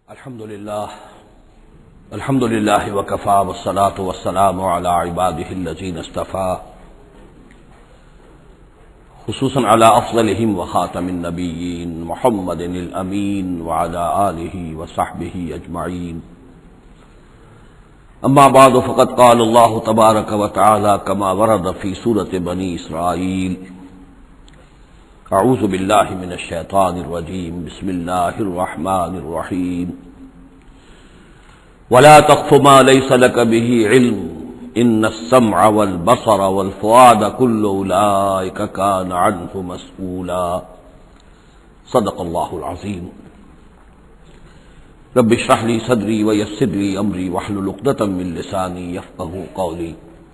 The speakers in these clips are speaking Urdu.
الحمد للہ وکفى والصلاة والسلام على عباده الذین اصطفى خصوصا على افضلهم وخاتم النبیین محمد الامین وعلى آلہ وصحبہ اجمعین اما بعد فقد قال اللہ تبارک وتعالی كما ورد في سورة بنی اسرائیل اعوذ باللہ من الشیطان الرجیم بسم اللہ الرحمن الرحیم ولا تقف ما ليس لك به علم ان السمع والبصر والفؤاد كل اولئك كان عنه مسؤولا صدق اللہ العظیم رب اشرح لي صدری ويسر لي امری واحلل عقدة من لسانی يفقهوا قولی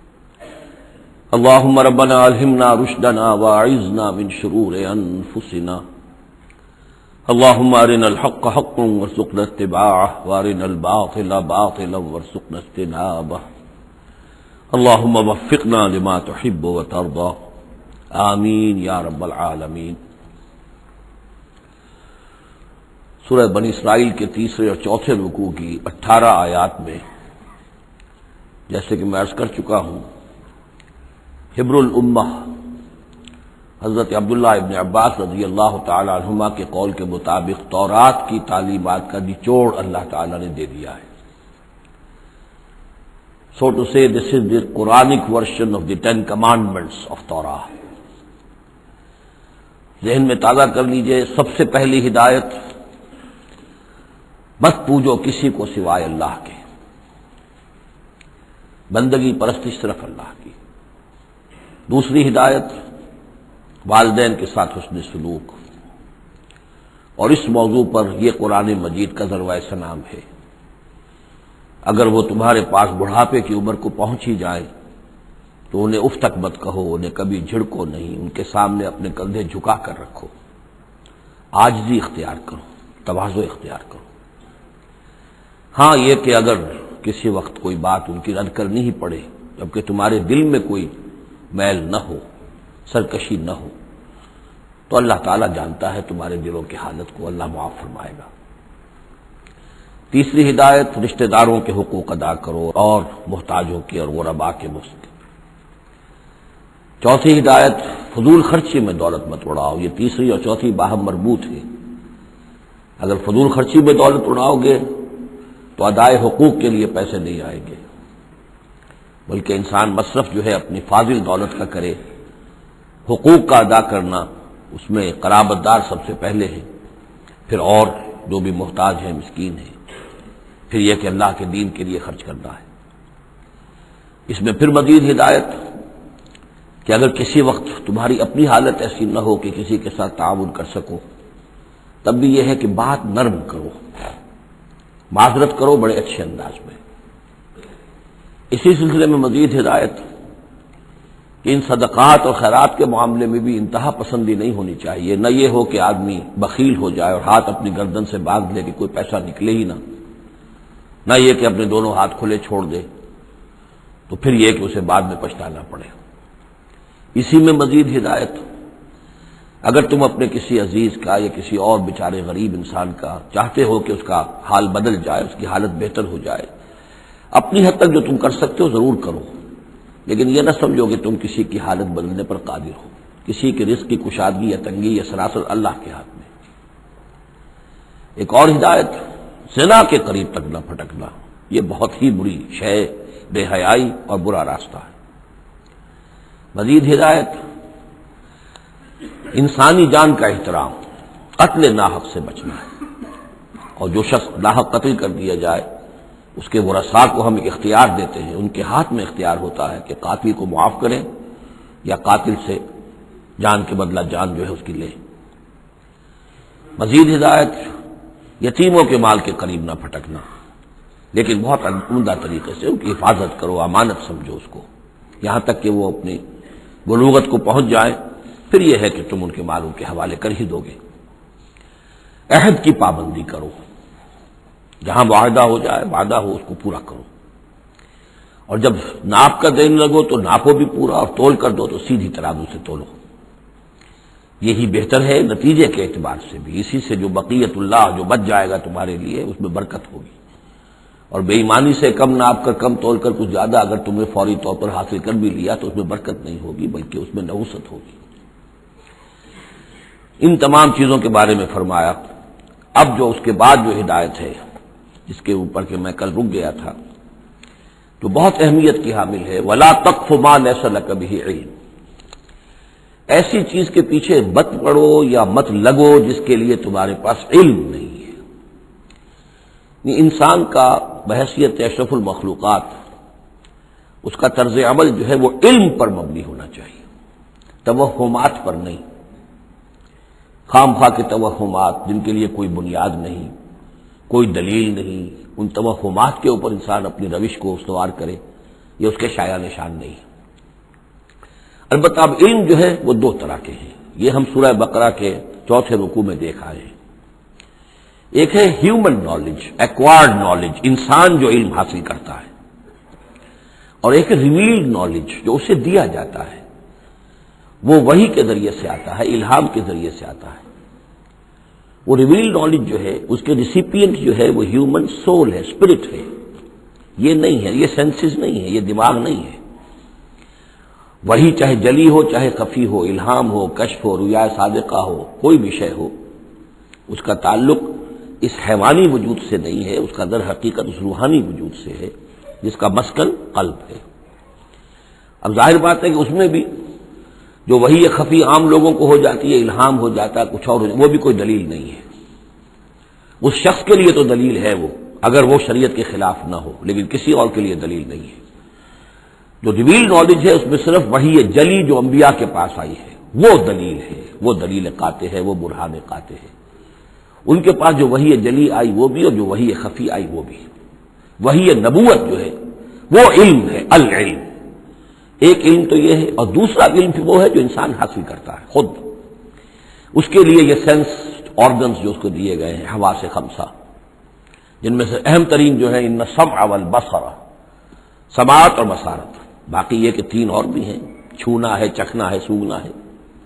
اللهم ربنا الہمنا رشدنا واعذنا من شرور انفسنا اللهم ارنا الحق حقا وارزقنا اتباعه وارنا الباطل باطلا وارزقنا اجتنابه اللهم وفقنا لما تحب وترضى آمین یا رب العالمین۔ سورہ بنی اسرائیل کے تیسرے اور چوتھے رکوع کی 18 آیات میں جیسے کہ میں عرض کر چکا ہوں، حبر الامہ حضرت عبداللہ ابن عباس رضی اللہ تعالی عنہما کے قول کے مطابق تورات کی تعلیمات کا نچوڑ اللہ تعالی نے دے دیا ہے۔ So to say, this is the Quranic version of the 10 commandments of Torah۔ ذہن میں تازہ کر لیجئے، سب سے پہلی ہدایت، مت پوجو کسی کو سوائے اللہ کے، بندگی پرستش صرف اللہ کی۔ دوسری ہدایت، والدین کے ساتھ حسن سلوک، اور اس موضوع پر یہ قرآن مجید کا ذروۂ سنام ہے۔ اگر وہ تمہارے پاس بڑھاپے کی عمر کو پہنچ ہی جائیں تو انہیں اف تک مت کہو، انہیں کبھی جھڑکو نہیں، ان کے سامنے اپنے کندھے جھکا کر رکھو، عاجزی اختیار کرو، تواضع اختیار کرو۔ ہاں یہ کہ اگر کسی وقت کوئی بات ان کی رد کرنی ہی پڑے جبکہ تمہارے دل میں کوئی میل نہ ہو، سرکشی نہ ہو، تو اللہ تعالیٰ جانتا ہے تمہارے دلوں کی حالت کو، اللہ معاف فرمائے گا۔ تیسری ہدایت، رشتہ داروں کے حقوق ادا کرو اور محتاجوں کے اور غرباء کے مفت۔ چوتھی ہدایت، فضول خرچی میں دولت مت اڑاؤ۔ یہ تیسری اور چوتھی باہم مربوط ہے۔ اگر فضول خرچی میں دولت اڑاؤ گے تو ادائے حقوق کے لیے پیسے نہیں آئیں گے، بلکہ انسان مصرف جو ہے اپنی فاضل دولت کا کرے۔ حقوق کا ادا کرنا، اس میں قرابت دار سب سے پہلے ہے، پھر اور جو بھی محتاج ہیں، مسکین ہیں، پھر یہ کہ اللہ کے دین کے لیے خرچ کرنا ہے۔ اس میں پھر مزید ہدایت کہ اگر کسی وقت تمہاری اپنی حالت ایسی نہ ہو کہ کسی کے ساتھ تعاون کر سکو، تب بھی یہ ہے کہ بات نرم کرو، معذرت کرو بڑے اچھے انداز میں۔ اسی سلسلے میں مزید ہدایت کہ ان صدقات اور خیرات کے معاملے میں بھی انتہا پسندی نہیں ہونی چاہیے۔ نہ یہ ہو کہ آدمی بخیل ہو جائے اور ہاتھ اپنی گردن سے باندھ لے کہ کوئی پیسہ نکلے ہی نہ یہ کہ اپنے دونوں ہاتھ کھلے چھوڑ دے، تو پھر یہ کہ اسے بعد میں پچھتانا پڑے۔ اسی میں مزید ہدایت، اگر تم اپنے کسی عزیز کا یا کسی اور بیچارے غریب انسان کا چاہتے ہو کہ اس کا حال بدل جائے، اس کی حالت بہتر ہو جائے، اپنی حد تک جو تم کر سکتے ہو ضرور کرو، لیکن یہ نہ سمجھو کہ تم کسی کی حالت بدلنے پر قادر ہو۔ کسی کے رزق کی کشادگی یا تنگی یا سراسر اللہ کے ہاتھ میں۔ ایک اور ہدایت، زنا کے قریب تک نہ پھٹکنا، یہ بہت ہی بری شے، بے حیائی اور برا راستہ ہے۔ مزید ہدایت، انسانی جان کا احترام، قتل ناحق سے بچنا ہے، اور جو شخص ناحق قتل کر دیا جائے اس کے ورثاء کو ہم ایک اختیار دیتے ہیں، ان کے ہاتھ میں اختیار ہوتا ہے کہ قاتل کو معاف کریں یا قاتل سے جان کے بدلہ جان جو ہے اس کی لیں۔ مزید ہدایت، یتیموں کے مال کے قریب نہ پھٹکنا، لیکن بہت عمدہ طریقے سے ان کی حفاظت کرو، امانت سمجھو اس کو، یہاں تک کہ وہ اپنی بلوغت کو پہنچ جائیں، پھر یہ ہے کہ تم ان کے مال ان کے حوالے کر ہی دو گے۔ عہد کی پابندی کرو، جہاں معاہدہ ہو جائے، وعدہ ہو، اس کو پورا کرو، اور جب ناپ کا دینے لگو تو ناپو بھی پورا، اور تول کر دو تو سیدھی ترازو سے تولو۔ یہی بہتر ہے نتیجے کے اعتبار سے بھی، اسی سے جو بقیت اللہ جو بچ جائے گا تمہارے لیے اس میں برکت ہوگی، اور بے ایمانی سے کم ناپ کر کم تول کر کچھ زیادہ اگر تم نے فوری طور پر حاصل کر بھی لیا تو اس میں برکت نہیں ہوگی بلکہ اس میں نحوست ہوگی۔ ان تمام چیزوں کے بارے میں فرمایا۔ اب جو اس کے بعد جو ہدایت ہے جس کے اوپر کہ میں کل رک گیا تھا، جو بہت اہمیت کی حامل ہے، وَلَا تَقْفُ مَا لَيْسَ لَكَ بِهِ عِلْمٌ، ایسی چیز کے پیچھے مت پڑو یا مت لگو جس کے لیے تمہارے پاس علم نہیں ہے۔ یہ انسان کا بحیثیت اشرف المخلوقات اس کا طرز عمل جو ہے وہ علم پر مبنی ہونا چاہیے، توہمات پر نہیں، خام خواہ کے توہمات جن کے لیے کوئی بنیاد نہیں، کوئی دلیل نہیں، ان توہمات کے اوپر انسان اپنی روش کو استوار کرے، یہ اس کے شایع نشان نہیں ہے۔ البتہ اب علم جو ہے وہ دو طرح کے ہیں، یہ ہم سورہ بقرہ کے 4 رکوع میں دیکھ آئے ہیں۔ ایک ہے ہیومن نالج، ایکوائرڈ نالج، انسان جو علم حاصل کرتا ہے، اور ایک ہے ریویلڈ نالج جو اسے دیا جاتا ہے، وہ وحی کے ذریعے سے آتا ہے، الہام کے ذریعے سے آتا ہے۔ وہ ریویلڈ نالج جو ہے اس کے ریسیپینٹ جو ہے وہ ہیومن سول ہے، اسپرٹ ہے، یہ نہیں ہے، یہ سینسز نہیں ہے، یہ دماغ نہیں ہے۔ وہی چاہے جلی ہو چاہے خفی ہو، الہام ہو، کشف ہو، رؤیا صادقہ ہو، کوئی بھی شے ہو، اس کا تعلق اس حیوانی وجود سے نہیں ہے، اس کا در حقیقت اس روحانی وجود سے ہے جس کا مسکن قلب ہے۔ اب ظاہر بات ہے کہ اس میں بھی جو وہی خفی عام لوگوں کو ہو جاتی ہے، الہام ہو جاتا ہے، کچھ اور ہو جاتا ہے، وہ بھی کوئی دلیل نہیں ہے۔ اس شخص کے لیے تو دلیل ہے وہ، اگر وہ شریعت کے خلاف نہ ہو، لیکن کسی اور کے لیے دلیل نہیں ہے۔ جو ریویل نالج ہے اس میں صرف وحی جلی جو انبیاء کے پاس آئی ہے وہ دلیل ہے، وہ دلیل قاطع ہے، وہ برہان قاطع ہے۔ ان کے پاس جو وحی جلی آئی وہ بھی، اور جو وحی خفی آئی وہ بھی۔ وحی نبوت جو ہے وہ علم ہے، العلم۔ ایک علم تو یہ ہے، اور دوسرا علم وہ ہے جو انسان حاصل کرتا ہے خود۔ اس کے لیے یہ سینس آرگنز جو اس کو دیے گئے ہیں، حواس خمسہ، جن میں سے اہم ترین جو ہے ان السمع والبصر، سماعت اور بصارت، باقی یہ کہ 3 اور بھی ہیں، چھونا ہے، چکھنا ہے، سونگنا ہے۔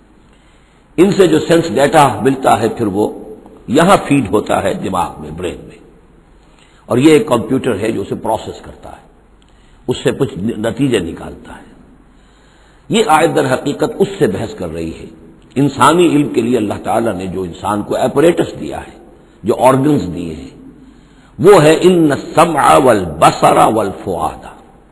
ان سے جو سینس ڈیٹا ملتا ہے پھر وہ یہاں فیڈ ہوتا ہے دماغ میں، برین میں، اور یہ ایک کمپیوٹر ہے جو اسے پروسیس کرتا ہے، اس سے کچھ نتیجے نکالتا ہے۔ یہ آیت در حقیقت اس سے بحث کر رہی ہے۔ انسانی علم کے لیے اللہ تعالیٰ نے جو انسان کو ایپریٹس دیا ہے، جو آرگنز دیے ہیں، وہ ہے ان السمع والبصر والفؤاد،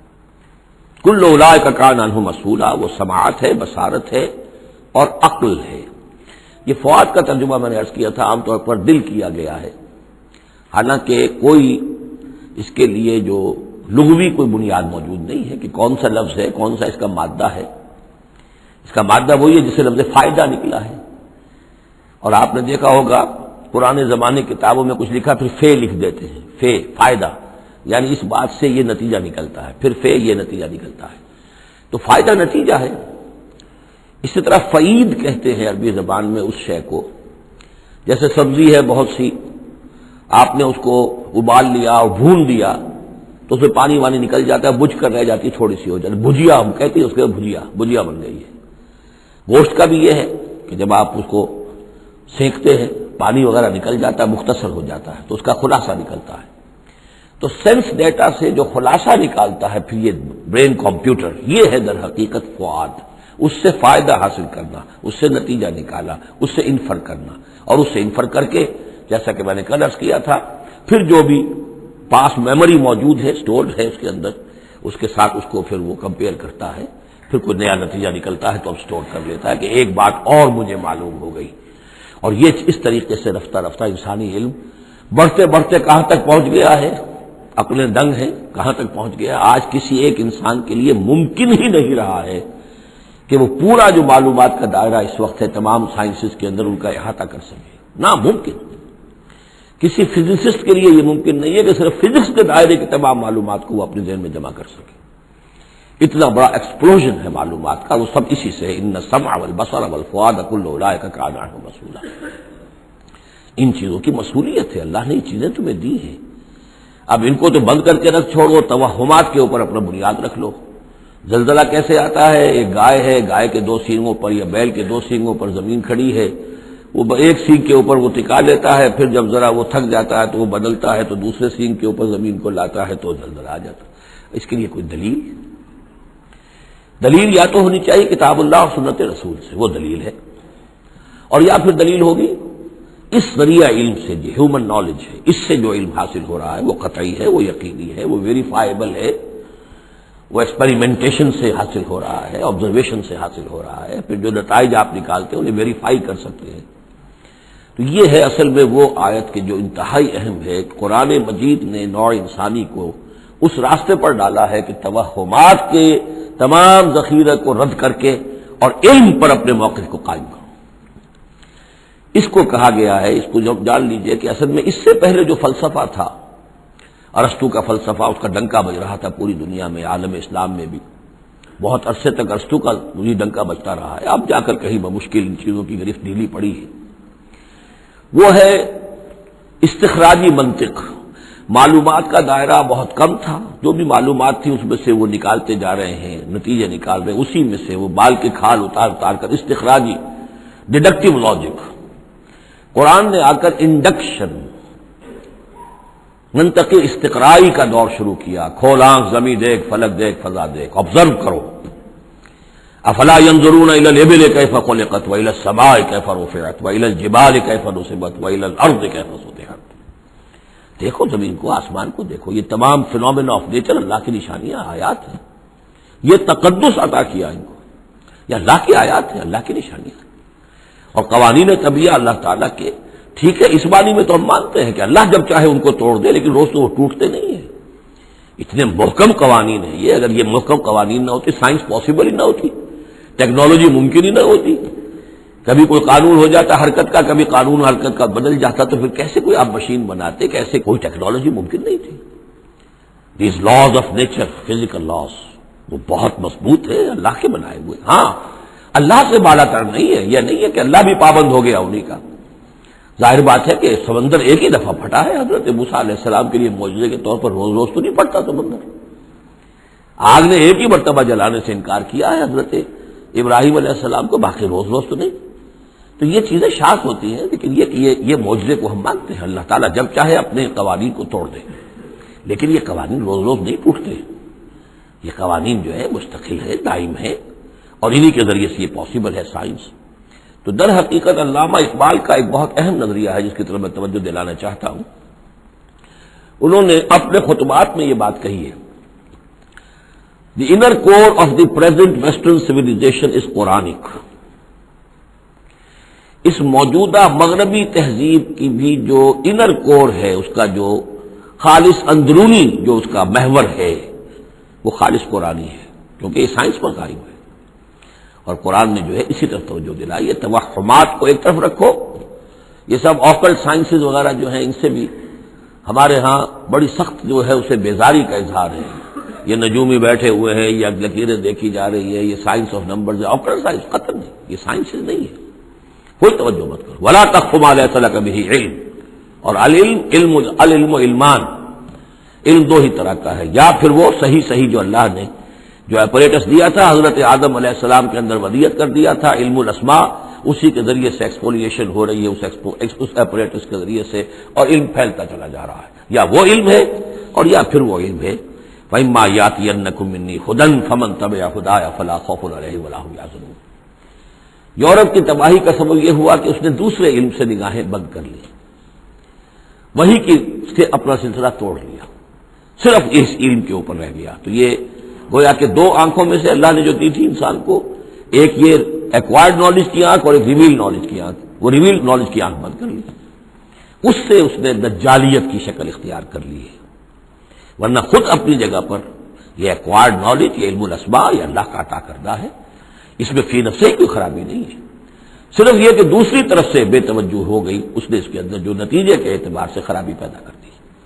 کل اولئک کان عنہ مسئولا، وہ سماعت ہے، بصارت ہے اور عقل ہے۔ یہ فؤاد کا ترجمہ میں نے عرض کیا تھا عام طور پر دل کیا گیا ہے، حالانکہ کوئی اس کے لیے جو لغوی کوئی بنیاد موجود نہیں ہے کہ کون سا لفظ ہے، کون سا اس کا مادہ ہے۔ اس کا مادہ وہی ہے جسے لفظ فائدہ نکلا ہے، اور آپ نے دیکھا ہوگا پرانے زمانے کتابوں میں کچھ لکھا پھر فے لکھ دیتے ہیں، فے فائدہ، یعنی اس بات سے یہ نتیجہ نکلتا ہے، پھر فے یہ نتیجہ نکلتا ہے، تو فائدہ نتیجہ ہے۔ اسی طرح فعید کہتے ہیں عربی زبان میں اس شے کو، جیسے سبزی ہے بہت سی، آپ نے اس کو ابال لیا اور بھون دیا تو اس میں پانی وانی نکل جاتا ہے، بجھ کر رہ جاتی ہے، تھوڑی سی ہو جاتی ہے، بھجیا ہم کہتے ہیں، اس کے بھجیا بن گئی ہے۔ گوشت کا بھی یہ ہے کہ جب آپ اس کو سینکتے ہیں پانی وغیرہ نکل جاتا ہے، مختصر ہو جاتا ہے تو اس کا خلاصہ نکلتا ہے۔ تو سینس ڈیٹا سے جو خلاصہ نکالتا ہے پھر یہ برین کمپیوٹر، یہ ہے در حقیقت فؤاد، اس سے فائدہ حاصل کرنا، اس سے نتیجہ نکالا، اس سے انفر کرنا، اور اس سے انفر کر کے جیسا کہ میں نے کل عرض کیا تھا پھر جو بھی پاس میموری موجود ہے، سٹورڈ ہے اس کے اندر، اس کے ساتھ اس کو پھر وہ کمپیئر کرتا ہے، پھر کوئی نیا نتیجہ نکلتا ہے تو اب سٹور کر لیتا ہے کہ ایک بات اور مجھے معلوم ہو گئی۔ اور یہ اس طریقے سے رفتہ رفتہ انسانی علم بڑھتے بڑھتے کہاں تک پہنچ گیا ہے، عقلیں دنگ ہیں، کہاں تک پہنچ گیا۔ آج کسی ایک انسان کے لیے ممکن ہی نہیں رہا ہے کہ وہ پورا جو معلومات کا دائرہ اس وقت ہے تمام سائنسز کے اندر ان کا احاطہ کر سکے، ناممکن۔ کسی فزسسٹ کے لیے یہ ممکن نہیں ہے کہ صرف فزکس کے دائرے کی تمام معلومات کو وہ اپنے ذہن میں جمع کر سکے۔ اتنا بڑا ایکسپلوژن ہے معلومات کا، وہ سب اسی سے ہے، ان السمع والبصر والفؤاد کل اولئک کان عنہ مسئولا۔ ان چیزوں کی مسئولیت ہے، اللہ نے یہ چیزیں تمہیں دی ہیں، اب ان کو تو بند کر کے رکھ چھوڑو، توہمات کے اوپر اپنا بنیاد رکھ لو، زلزلہ کیسے آتا ہے؟ ایک گائے ہے، گائے کے دو سینگوں پر یا بیل کے دو سینگوں پر زمین کھڑی ہے، وہ ایک سینگ کے اوپر وہ ٹکا لیتا ہے، پھر جب ذرا وہ تھک جاتا ہے تو وہ بدلتا ہے تو دوسرے سینگ کے اوپر زمین کو لاتا ہے تو زلزلہ آ جاتا ہے۔ اس کے لیے کوئی دلیل یا تو ہونی چاہیے کتاب اللہ اور سنت رسول سے، وہ دلیل ہے، اور یا پھر دلیل ہوگی اس ذریعہ علم سے، جو ہیومن نالج ہے، اس سے جو علم حاصل ہو رہا ہے وہ قطعی ہے، وہ یقینی ہے، وہ ویریفائیبل ہے، وہ ایکسپیریمنٹیشن سے حاصل ہو رہا ہے، آبزرویشن سے حاصل ہو رہا ہے، پھر جو نتائج آپ نکالتے ہیں انہیں ویریفائی کر سکتے ہیں۔ تو یہ ہے اصل میں وہ آیت کی جو انتہائی اہم ہے۔ قرآن مجید نے نوع انسانی کو اس راستے پر ڈالا ہے کہ توہمات کے تمام ذخیرے کو رد کر کے اور علم پر اپنے موقف کو قائم کرو۔ اس کو کہا گیا ہے، اس کو جب جان لیجئے کہ اصل میں اس سے پہلے جو فلسفہ تھا، ارسطو کا فلسفہ، اس کا ڈنکا بج رہا تھا پوری دنیا میں، عالم اسلام میں بھی بہت عرصے تک ارسطو کا وہی ڈنکا بجتا رہا ہے، اب جا کر کہیں بمشکل ان چیزوں کی گرفت ڈھیلی پڑی ہے۔ وہ ہے استخراجی منطق۔ معلومات کا دائرہ بہت کم تھا، جو بھی معلومات تھی اس میں سے وہ نکالتے جا رہے ہیں، نتیجے نکال رہے ہیں، اسی میں سے وہ بال کے کھال اتار اتار کر استخراجی ڈیڈکٹیو لاجک۔ قرآن نے آ کر انڈکشن، منطقی استقرائی کا دور شروع کیا۔ کھول آنکھ، زمین دیکھ، فلک دیکھ، فضا دیکھ، آبزرو کرو۔ افلا ينظرون الى الابل كيف خلقت والى السماء كيف رفعت والى الجبال كيف نصبت والى الارض كيف سطحت۔ دیکھو زمین کو، آسمان کو دیکھو، یہ تمام فینومینا آف نیچر اللہ کی نشانیاں، آیات ہیں۔ یہ تقدس عطا کیا ان کو، یہ اللہ کی آیات ہیں، اللہ کی نشانیاں اور قوانین طبیعہ اللہ تعالیٰ کے۔ ٹھیک ہے، اس معنی میں تو ہم مانتے ہیں کہ اللہ جب چاہے ان کو توڑ دے، لیکن روز تو وہ ٹوٹتے نہیں ہیں۔ اتنے محکم قوانین ہیں یہ، اگر یہ محکم قوانین نہ ہوتی، سائنس پاسبل ہی نہ ہوتی، ٹیکنالوجی ممکن ہی نہ ہوتی۔ کبھی کوئی قانون ہو جاتا حرکت کا، کبھی قانون حرکت کا بدل جاتا، تو پھر کیسے کوئی آپ مشین بناتے، کیسے کوئی ٹیکنالوجی ممکن نہیں تھی۔ These laws of nature, physical laws, وہ بہت مضبوط ہے، اللہ کے بنائے ہوئے۔ ہاں، اللہ سے بالا تر نہیں ہے، یہ نہیں ہے کہ اللہ بھی پابند ہو گیا انہی کا۔ ظاہر بات ہے کہ سمندر ایک ہی دفعہ پھٹا ہے، حضرت موسیٰ علیہ السلام کے لیے معجزے کے طور پر روز روز تو نہیں پھٹتا سمندر۔ آگ نے ایک ہی مرتبہ جلانے سے انکار کیا ہے حضرت ابراہیم علیہ السلام کو، باقی روز روز تو نہیں۔ تو یہ چیزیں شاذ ہوتی ہیں، لیکن یہ معجزے کو ہم مانتے ہیں، اللہ تعالیٰ جب چاہے اپنے قوانین کو توڑ دے، لیکن یہ قوانین روز روز نہیں ٹوٹتے، یہ قوانین جو ہے مستقل ہے، دائم ہے، اور انہی کے ذریعے سے یہ پاسبل ہے سائنس۔ تو در حقیقت علامہ اقبال کا ایک بہت اہم نظریہ ہے جس کی طرف میں توجہ دلانا چاہتا ہوں۔ انہوں نے اپنے خطبات میں یہ بات کہی ہے، The inner core of the present Western civilization is Quranic۔ اس موجودہ مغربی تہذیب کی بھی جو انر کور ہے، اس کا جو خالص اندرونی جو اس کا محور ہے، وہ خالص قرآنی ہے، کیونکہ یہ سائنس پر قائم ہے۔ اور قرآن نے جو ہے اسی طرف توجہ دلائی ہے۔ توہمات کو ایک طرف رکھو، یہ سب آکلٹ سائنسز وغیرہ جو ہیں، ان سے بھی ہمارے ہاں بڑی سخت جو ہے اسے بیزاری کا اظہار ہے۔ یہ نجومی بیٹھے ہوئے ہیں، یہ لکیریں دیکھی جا رہی ہے، یہ سائنس آف نمبرز ہے، آکلٹ سائنس قطع نہیں، یہ سائنسز نہیں ہے، کوئی توجہ مت کرو۔ ولا تقف ما ليس لك به علم، اور العلم علمان، علم دو ہی طرح کا ہے، یا پھر وہ صحیح جو اللہ نے جو اپریٹس دیا تھا حضرت آدم علیہ السلام کے اندر ودیت کر دیا تھا، علم الاسماء، اسی کے ذریعے سے ایکسپولیشن ہو رہی ہے اس اپریٹس کے ذریعے سے، اور علم پھیلتا چلا جا رہا ہے۔ یا وہ علم ہے اور یا پھر وہ علم ہے۔ فَإِمَّا يَأْتِيَنَّكُم مِّنِّي هُدًى فَمَن تَبِعَ هُدَايَ فَلَا خَوْفٌ عَلَيْهِمْ وَلَا هُمْ يَحْزَنُونَ۔ یورپ کی تباہی کا سبب یہ ہوا کہ اس نے دوسرے علم سے نگاہیں بند کر لی، وہی سے اپنا سلسلہ توڑ لیا، صرف اس علم کے اوپر رہ گیا۔ تو یہ گویا کہ دو آنکھوں میں سے اللہ نے جو دی تھی انسان کو، ایک یہ ایکوائرڈ نالج کی آنکھ اور ایک ریویل نالج کی آنکھ، وہ ریویل نالج کی آنکھ بند کر لی، اس سے اس نے دجالیت کی شکل اختیار کر لی ہے۔ ورنہ خود اپنی جگہ پر یہ ایکوائرڈ نالج، یہ علم الاسماء، یہ اللہ کا عطا کردہ ہے، اس میں فی نفسہ کوئی خرابی نہیں ہے، صرف یہ کہ دوسری طرف سے بے توجہ ہو گئی، اس نے اس کے اندر جو نتیجے کے اعتبار سے خرابی پیدا کر دی۔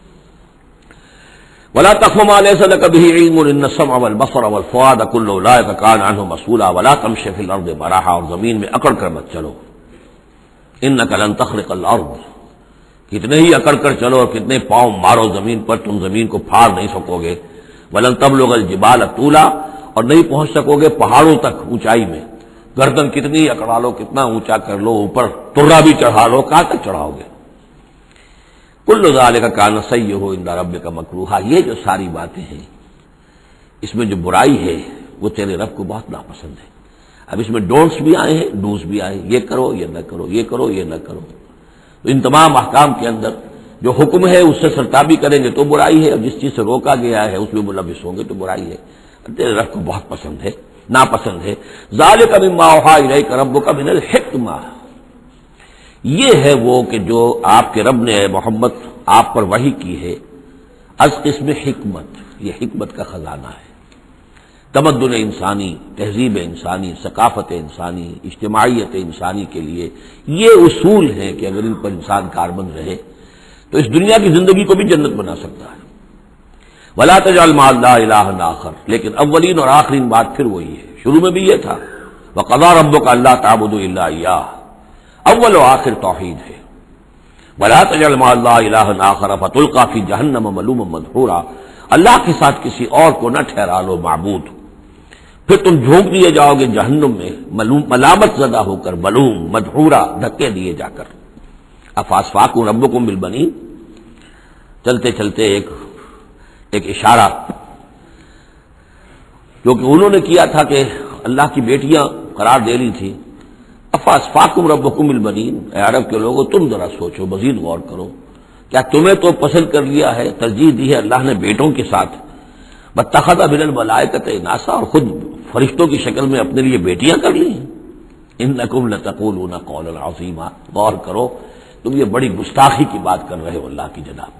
ولا تقف ما ليس لك به علم ان السمع والبصر والفؤاد كل اولئك كان عنه مسؤولا ولا تمشي في الارض مرحا، اور زمین میں اکڑ کر مت چلو، انك لن تخرق الارض، کتنے ہی اکڑ کر چلو اور کتنے پاؤں مارو زمین پر، تم زمین کو پھاڑ نہیں سکو گے۔ ولن تبلغ الجبال طولا، اور نہیں پہنچ سکو گے پہاڑوں تک اونچائی میں، گردن کتنی اکڑا لو، کتنا اونچا کر لو، اوپر ترا بھی چڑھا لو، کہاں تک چڑھاؤ گے؟ کل ذالک کان سیئہ عند ربک مکروہا، یہ جو ساری باتیں ہیں اس میں جو برائی ہے وہ تیرے رب کو بہت ناپسند ہے۔ اب اس میں ڈونٹس بھی آئے ہیں، ڈوز بھی آئے، یہ کرو یہ نہ کرو، یہ کرو یہ نہ کرو۔ تو ان تمام احکام کے اندر جو حکم ہے اس سے سرتابی کریں گے تو برائی ہے، اور جس چیز سے روکا گیا ہے اس میں ملوث ہوں گے تو برائی ہے۔ تیرے رب کو بہت پسند ہے، ناپسند ہے۔ ذالک مما اوحی الیک ربک من الحکمہ، یہ ہے وہ کہ جو آپ کے رب نے محمد آپ پر وحی کی ہے از قسم حکمت، یہ حکمت کا خزانہ ہے۔ تمدن انسانی، تہذیب انسانی، ثقافت انسانی، اجتماعیت انسانی کے لیے یہ اصول ہیں کہ اگر ان پر انسان کاربند رہے تو اس دنیا کی زندگی کو بھی جنت بنا سکتا ہے۔ ولا تجعل مع اللہ الہا آخر، لیکن اولین اور آخرین بات پھر وہی ہے، شروع میں بھی یہ تھا وقضى ربک الا تعبدوا الا ایاہ، اول و آخر توحید ہے۔ ولا تجعل مع اللہ الہا آخر فتلقى فی جہنم ملوما مدحورا، اللہ کے ساتھ کسی اور کو نہ ٹھہرا لو معبود، پھر تم جھونک دیے جاؤ گے جہنم میں ملامت زدہ ہو کر، ملوم مدحورا، دھکے دیے جا کر۔ افاسفاکم ربکم بالبنین، چلتے چلتے ایک اشارہ جو کہ انہوں نے کیا تھا کہ اللہ کی بیٹیاں قرار دے لی تھی۔ افاسفاکم ربکم بالبنین، اے عرب کے لوگوں تم ذرا سوچو، مزید غور کرو، کیا تمہیں تو پسند کر لیا ہے، ترجیح دی ہے اللہ نے بیٹوں کے ساتھ، واتخذ من الملائکۃ اناسا، اور خود فرشتوں کی شکل میں اپنے لیے بیٹیاں کر لی ہیں۔ انکم لتقولون قولا عظیما، غور کرو تم یہ بڑی گستاخی کی بات کر رہے ہو اللہ کی جناب۔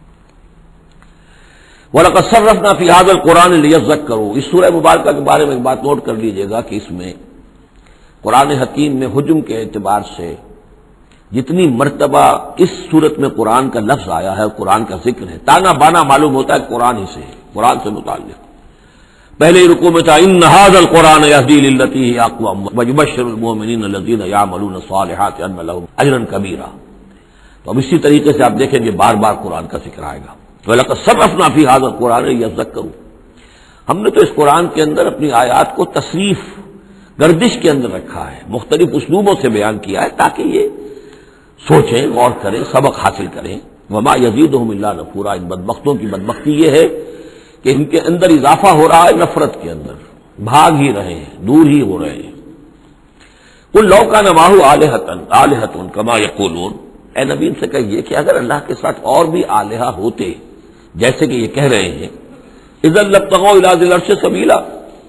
وَلَقَدْ صَرَّفْنَا فِي هَذَا الْقُرْآنِ لِيَذَّكَّرُوا، اس سورہ مبارکہ کے بارے میں ایک بات نوٹ کر لیجئے گا کہ اس میں قرآن حکیم میں حجم کے اعتبار سے جتنی مرتبہ اس صورت میں قرآن کا لفظ آیا ہے، قرآن کا ذکر ہے، تانا بانا معلوم ہوتا ہے قرآن ہی سے، قرآن سے متعلق۔ پہلے رکوع میں تھا ان هذا القرآن يهدي للتي هي اقوم ويبشر المؤمنين الذين يعملون الصالحات ان لهم اجرا كبيرا۔ تو اب اسی طریقے سے آپ دیکھیں گے بار بار قرآن کا ذکر آئے گا۔ وَلَقَدْ صَرَّفْنَا فِي هَذَا الْقُرْآنِ لِيَذَّكَّرُوا، ہم نے تو اس قرآن کے اندر اپنی آیات کو تصریف گردش کے اندر رکھا ہے، مختلف اسلوبوں سے بیان کیا ہے تاکہ یہ سوچیں، غور کریں، سبق حاصل کریں۔ وَمَا يَزِيدُهُمْ إِلَّا نُفُورًا، ان بدبختوں کی بدبختی یہ ہے کہ ان کے اندر اضافہ ہو رہا ہے نفرت کے اندر، بھاگ ہی رہے ہیں، دور ہی ہو رہے ہیں۔ قُل لَوْ كَانَ مَعَهُ آلِهَةٌ كَمَا يَقُولُونَ، اے نبی ان سے کہیے کہ اگر اللہ کے ساتھ اور بھی آلہہ ہوتے جیسے کہ یہ کہہ رہے ہیں، اذا لابتغوا الى ذی العرش سبیلا،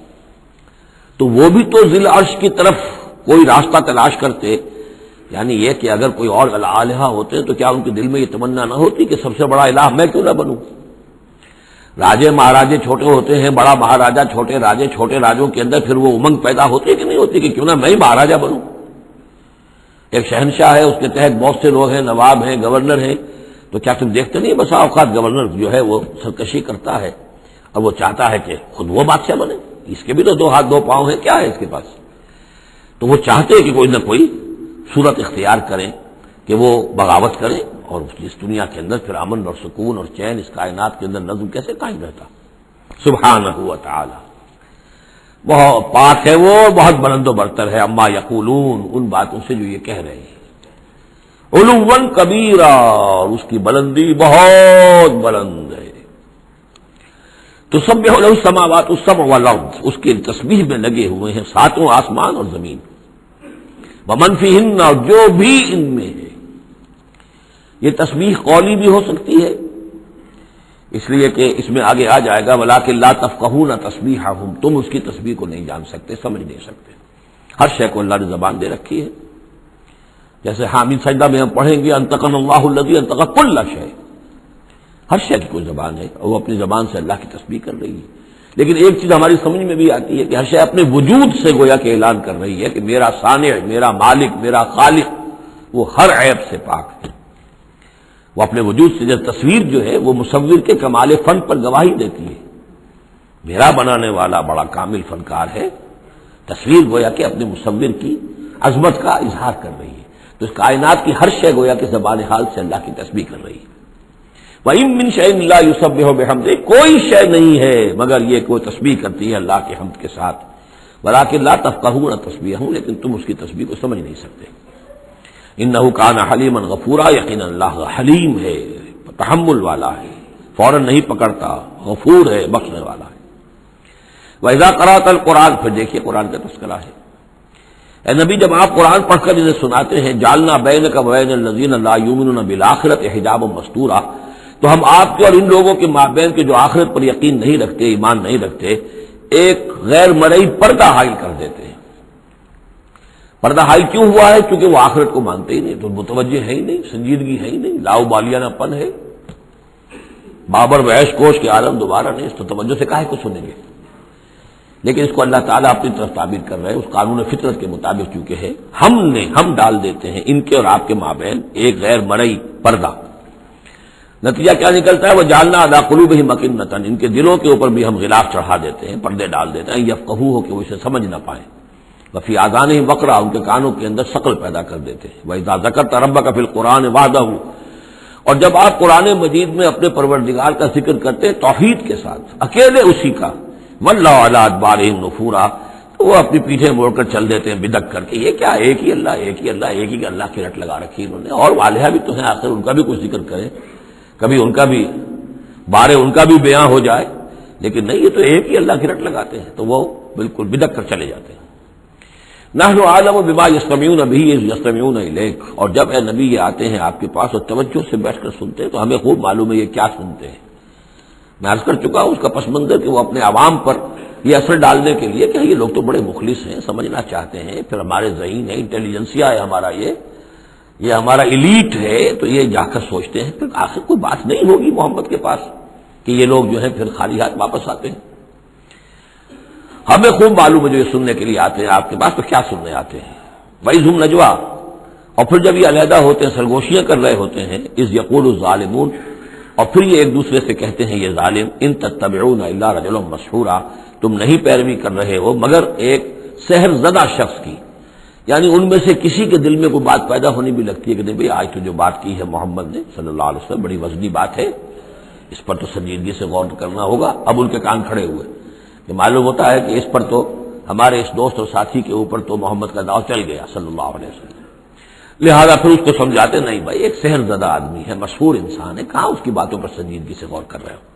تو وہ بھی تو ذی العرش کی طرف کوئی راستہ تلاش کرتے، یعنی یہ کہ اگر کوئی اور الہہ ہوتے تو کیا ان کے دل میں یہ تمنا نہ ہوتی کہ سب سے بڑا الہ میں کیوں نہ بنوں؟ راجے مہاراجے چھوٹے ہوتے ہیں، بڑا مہاراجا چھوٹے راجے، چھوٹے راجوں کے اندر پھر وہ امنگ پیدا ہوتی ہے کہ نہیں ہوتی کہ کیوں نہ میں ہی مہاراجا بنوں؟ ایک شہنشاہ ہے، اس کے تحت بہت سے لوگ ہیں، نواب ہیں، گورنر ہیں، تو کیا تم دیکھتے نہیں بسا اوقات گورنر جو ہے وہ سرکشی کرتا ہے اور وہ چاہتا ہے کہ خود وہ بادشاہ بنے، اس کے بھی تو 2 ہاتھ 2 پاؤں ہیں، کیا ہے اس کے پاس؟ تو وہ چاہتے ہیں کہ کوئی نہ کوئی صورت اختیار کریں کہ وہ بغاوت کریں، اور اس دنیا کے اندر پھر امن اور سکون اور چین اس کائنات کے اندر نظم کیسے قائم رہتا؟ سبحانہ و تعالی، بہت پاک ہے وہ، بہت بلند و برتر ہے، اما یقولون، ان باتوں سے جو یہ کہہ رہے ہیں، علوا کبیرا، اور اس کی بلندی بہت بلند ہے۔ تسبح له السماوات السبع والارض، اس کی تسبیح میں لگے ہوئے ہیں 7 آسمان اور زمین، ومن فیہن، اور جو بھی ان میں ہے۔ یہ تسبیح قولی بھی ہو سکتی ہے، اس لیے کہ اس میں آگے آ جائے گا ولکن لا تفقہون تسبیحہم، تم اس کی تسبیح کو نہیں جان سکتے، سمجھ نہیں سکتے۔ ہر شے کو اللہ نے زبان دے رکھی ہے، جیسے حامد سجدہ میں ہم پڑھیں گے انطقنا اللہ الذی انطق کل شیء، ہر شے کی کوئی زبان ہے اور وہ اپنی زبان سے اللہ کی تسبیح کر رہی ہے۔ لیکن ایک چیز ہماری سمجھ میں بھی آتی ہے کہ ہر شے اپنے وجود سے گویا کہ اعلان کر رہی ہے کہ میرا صانع، میرا مالک، میرا خالق وہ ہر عیب سے پاک ہے۔ وہ اپنے وجود سے، جب تصویر جو ہے وہ مصور کے کمال فن پر گواہی دیتی ہے، میرا بنانے والا بڑا کامل فنکار ہے، تصویر گویا کہ اپنے مصور کی عظمت کا اظہار کر رہی ہے۔ تو اس کائنات کی ہر شے گویا کہ زبان حال سے اللہ کی تسبیح کر رہی ہے۔ وَإِن مِّن شَيْءٍ لَّا يُسَبِّحُ بِحَمْدِهِ، کوئی شے نہیں ہے مگر یہ کوئی تسبیح کرتی ہے اللہ کے حمد کے ساتھ، وَلَٰكِن لَّا تَفْقَهُونَ تَسْبِيحَهُمْ، لیکن تم اس کی تسبیح کو سمجھ نہیں سکتے۔ إِنَّهُ كَانَ حَلِيمًا غَفُورًا، یقینا اللہ حلیم ہے، تحمل والا ہے، فوراً نہیں پکڑتا، غفور ہے، بخشنے والا ہے۔ وَإِذَا قَرَأْتَ الْقُرْآنَ، پھر دیکھیے قرآن کا تذکرہ ہے۔ اے نبی جب آپ قرآن پڑھ کر انہیں سناتے ہیں جعلنا بینک وبین الذین لا یؤمنون بالآخرۃ حجابا مستورا، تو ہم آپ کے اور ان لوگوں کے مابین کے جو آخرت پر یقین نہیں رکھتے، ایمان نہیں رکھتے، ایک غیر مرئی پردہ حائل کر دیتے ہیں۔ پردہ حائل کیوں ہوا ہے؟ کیونکہ وہ آخرت کو مانتے ہی نہیں، تو متوجہ ہے ہی نہیں، سنجیدگی ہے ہی نہیں، لاؤ بالیانہ پن ہے، بابر و عیش کوش کے عالم دوبارہ نہیں، اس تو توجہ سے کاہے کو سنیں گے؟ لیکن اس کو اللہ تعالیٰ اپنی طرف تعبیر کر رہے ہیں، اس قانون فطرت کے مطابق چونکہ ہے، ہم ڈال دیتے ہیں ان کے اور آپ کے مابین ایک غیر مرئی پردہ۔ نتیجہ کیا نکلتا ہے؟ وہ جعلنا علی قلوبہم اکنۃ، ان کے دلوں کے اوپر بھی ہم غلاف چڑھا دیتے ہیں، پردے ڈال دیتے ہیں، یفقہوہ کہ وہ اسے سمجھ نہ پائیں، وفی آذانہم وقرا، ان کے کانوں کے اندر ثقل پیدا کر دیتے ہیں۔ وَإِذَا ذَكَرْتَ رَبَّكَ فِي الْقُرْآنِ وَحْدَهُ، اور جب آپ قرآن مجید میں اپنے پروردگار کا ذکر کرتے ہیں توحید کے ساتھ، اکیلے اسی کا، وَاللَّهُ عَلَىٰ أَدْبَارِهِمْ نُفُورًا، تو وہ اپنی پیٹھیں موڑ کر چل دیتے ہیں بدک کر کے، یہ کیا ایک ہی اللہ، ایک ہی اللہ، ایک ہی اللہ کی رٹ لگا رکھی انہوں نے، اور والہا بھی تو ہیں، آخر ان کا بھی کچھ ذکر کریں، کبھی ان کا بھی بارے ان کا بھی بیان ہو جائے، لیکن نہیں، یہ تو ایک ہی اللہ کی رٹ لگاتے ہیں، تو وہ بالکل بدک کر چلے جاتے ہیں۔ نحن اعلم بما یستمعون به اذ یستمعون الیک، اور جب اے نبی یہ آتے ہیں آپ کے پاس اور توجہ سے بیٹھ کر سنتے ہیں تو ہمیں خوب معلوم ہے یہ کیا سنتے ہیں۔ میں عرض کر چکا ہوں اس کا پس منظر کہ وہ اپنے عوام پر یہ اثر ڈالنے کے لیے کہ یہ لوگ تو بڑے مخلص ہیں، سمجھنا چاہتے ہیں، پھر ہمارے ذہین ہے، انٹیلیجنسیا ہے ہمارا، یہ ہمارا ایلیٹ ہے، تو یہ جا کر سوچتے ہیں پھر آخر کوئی بات نہیں ہوگی محمد کے پاس کہ یہ لوگ جو ہے پھر خالی ہاتھ واپس آتے ہیں۔ ہمیں خوب معلوم ہے جو یہ سننے کے لیے آتے ہیں آپ کے پاس تو کیا سننے آتے ہیں۔ وَإِذْ هُمْ نَجْوَىٰ، اور پھر جب یہ علیحدہ ہوتے ہیں، سرگوشیاں کر رہے ہوتے ہیں، اِذْ يَقُولُ الظَّالِمُونَ، اور پھر یہ ایک دوسرے سے کہتے ہیں یہ ظالم، ان تتبعون الا رجلا مسحورا، تم نہیں پیروی کر رہے ہو مگر ایک سحر زدہ شخص کی، یعنی ان میں سے کسی کے دل میں کوئی بات پیدا ہونی بھی لگتی ہے کہ نہیں بھائی آج تو جو بات کی ہے محمد نے صلی اللہ علیہ وسلم بڑی وزنی بات ہے، اس پر تو سنجیدگی سے غور کرنا ہوگا۔ اب ان کے کان کھڑے ہوئے کہ معلوم ہوتا ہے کہ اس پر تو ہمارے اس دوست اور ساتھی کے اوپر تو محمد کا داؤ چل گیا صلی اللہ علیہ وسلم، لہذا پھر اس کو سمجھاتے نہیں بھائی ایک سحر زدہ آدمی ہے، مشہور انسان ہے، کہاں اس کی باتوں پر سنجیدگی سے غور کر رہے ہو۔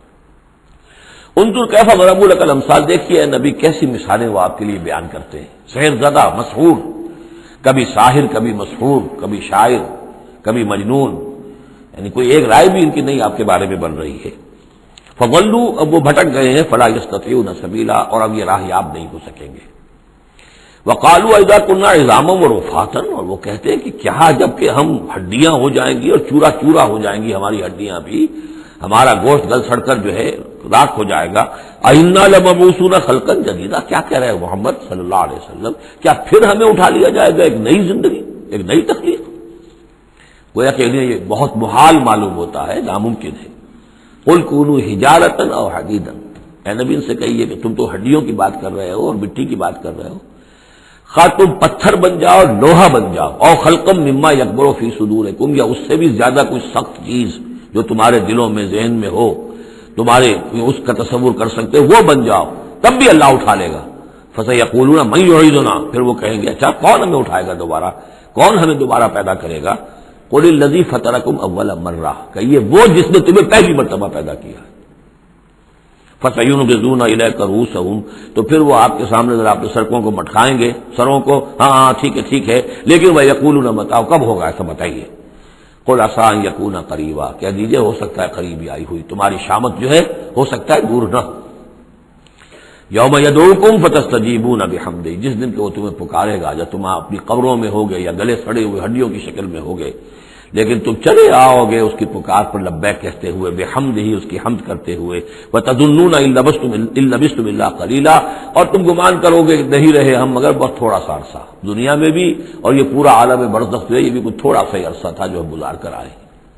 انظر کیف ضربوا لک الامثال، دیکھیے اے نبی کیسی مثالیں وہ آپ کے لیے بیان کرتے ہیں، سحر زدہ، مسحور، کبھی ساحر، کبھی مسحور، کبھی شاعر، کبھی مجنون، یعنی کوئی ایک رائے بھی ان کی نہیں آپ کے بارے میں بن رہی ہے۔ فضلوا، اب وہ بھٹک گئے ہیں، فلا یستطیعون سبیلا، اور اب یہ راہ یاب نہیں ہو سکیں گے۔ وقالوا اذا كنا عظاما ورفاتا، اور وہ کہتے ہیں کہ کیا جب کہ ہم ہڈیاں ہو جائیں گی اور چورا چورا ہو جائیں گی ہماری ہڈیاں بھی، ہمارا گوشت گل سڑ کر جو ہے راکھ ہو جائے گا، انا لمبعوثون خلقا جدیدا، کیا کہہ رہے ہیں محمد صلی اللہ علیہ وسلم، کیا پھر ہمیں اٹھا لیا جائے گا ایک نئی زندگی، ایک نئی تخلیق؟ گویا کہ انہیں یہ بہت محال معلوم ہوتا ہے، ناممکن ہے۔ قل کونوا حجارۃ او حدیدا، اے نبی ان سے کہیے کہ تم تو ہڈیوں کی بات کر رہے ہو اور مٹی کی بات کر رہے ہو، خواہ تم پتھر بن جاؤ، لوہا بن جاؤ، اور خلقم مما یکبر فی صدورکم، یا اس سے بھی زیادہ کوئی سخت چیز جو تمہارے دلوں میں ذہن میں ہو، تمہارے اس کا تصور کر سکتے وہ بن جاؤ، تب بھی اللہ اٹھا لے گا۔ فسیقولون من یعیدنا، پھر وہ کہیں گے اچھا کون ہمیں اٹھائے گا دوبارہ، کون ہمیں دوبارہ پیدا کرے گا؟ قل الذی فطرکم اول مرہ، کہیے وہ جس نے تمہیں پہلی مرتبہ پیدا کیا ہے۔ فَسَيُنْغِضُونَ إِلَيْكَ رُؤُوسَهُمْ، تو پھر وہ آپ کے سامنے ذرا اپنے سرکوں کو مٹکائیں گے، سروں کو، ہاں ٹھیک ہے، لیکن وَيَقُولُونَ مَتَىٰ، کب ہوگا ایسا بتائیے؟ قُلْ عَسَىٰ أَن يَكُونَ قَرِيبًا، کہہ دیجیے ہو سکتا ہے قریبی آئی ہوئی، تمہاری شامت جو ہے ہو سکتا ہے دور نہ ہو۔ یوم یدعوکم فتستجیبون بحمدہ، جس دن کہ وہ تمہیں پکارے گا جب تم اپنی قبروں میں ہوگے یا گلے سڑے ہوئے ہڈیوں کی شکل میں ہوگے، لیکن تم چلے آؤ گے اس کی پکار پر لبیک کہتے ہوئے، بحمدہ، اس کی حمد کرتے ہوئے، وتظنون ان لبثتم الا قلیلا، اور تم گمان کرو گے کہ نہیں رہے ہم مگر بہت تھوڑا سا عرصہ دنیا میں بھی، اور یہ پورا عالم برزخ جو ہے یہ بھی کوئی تھوڑا سا ہی عرصہ تھا جو ہم گزار کر آئے۔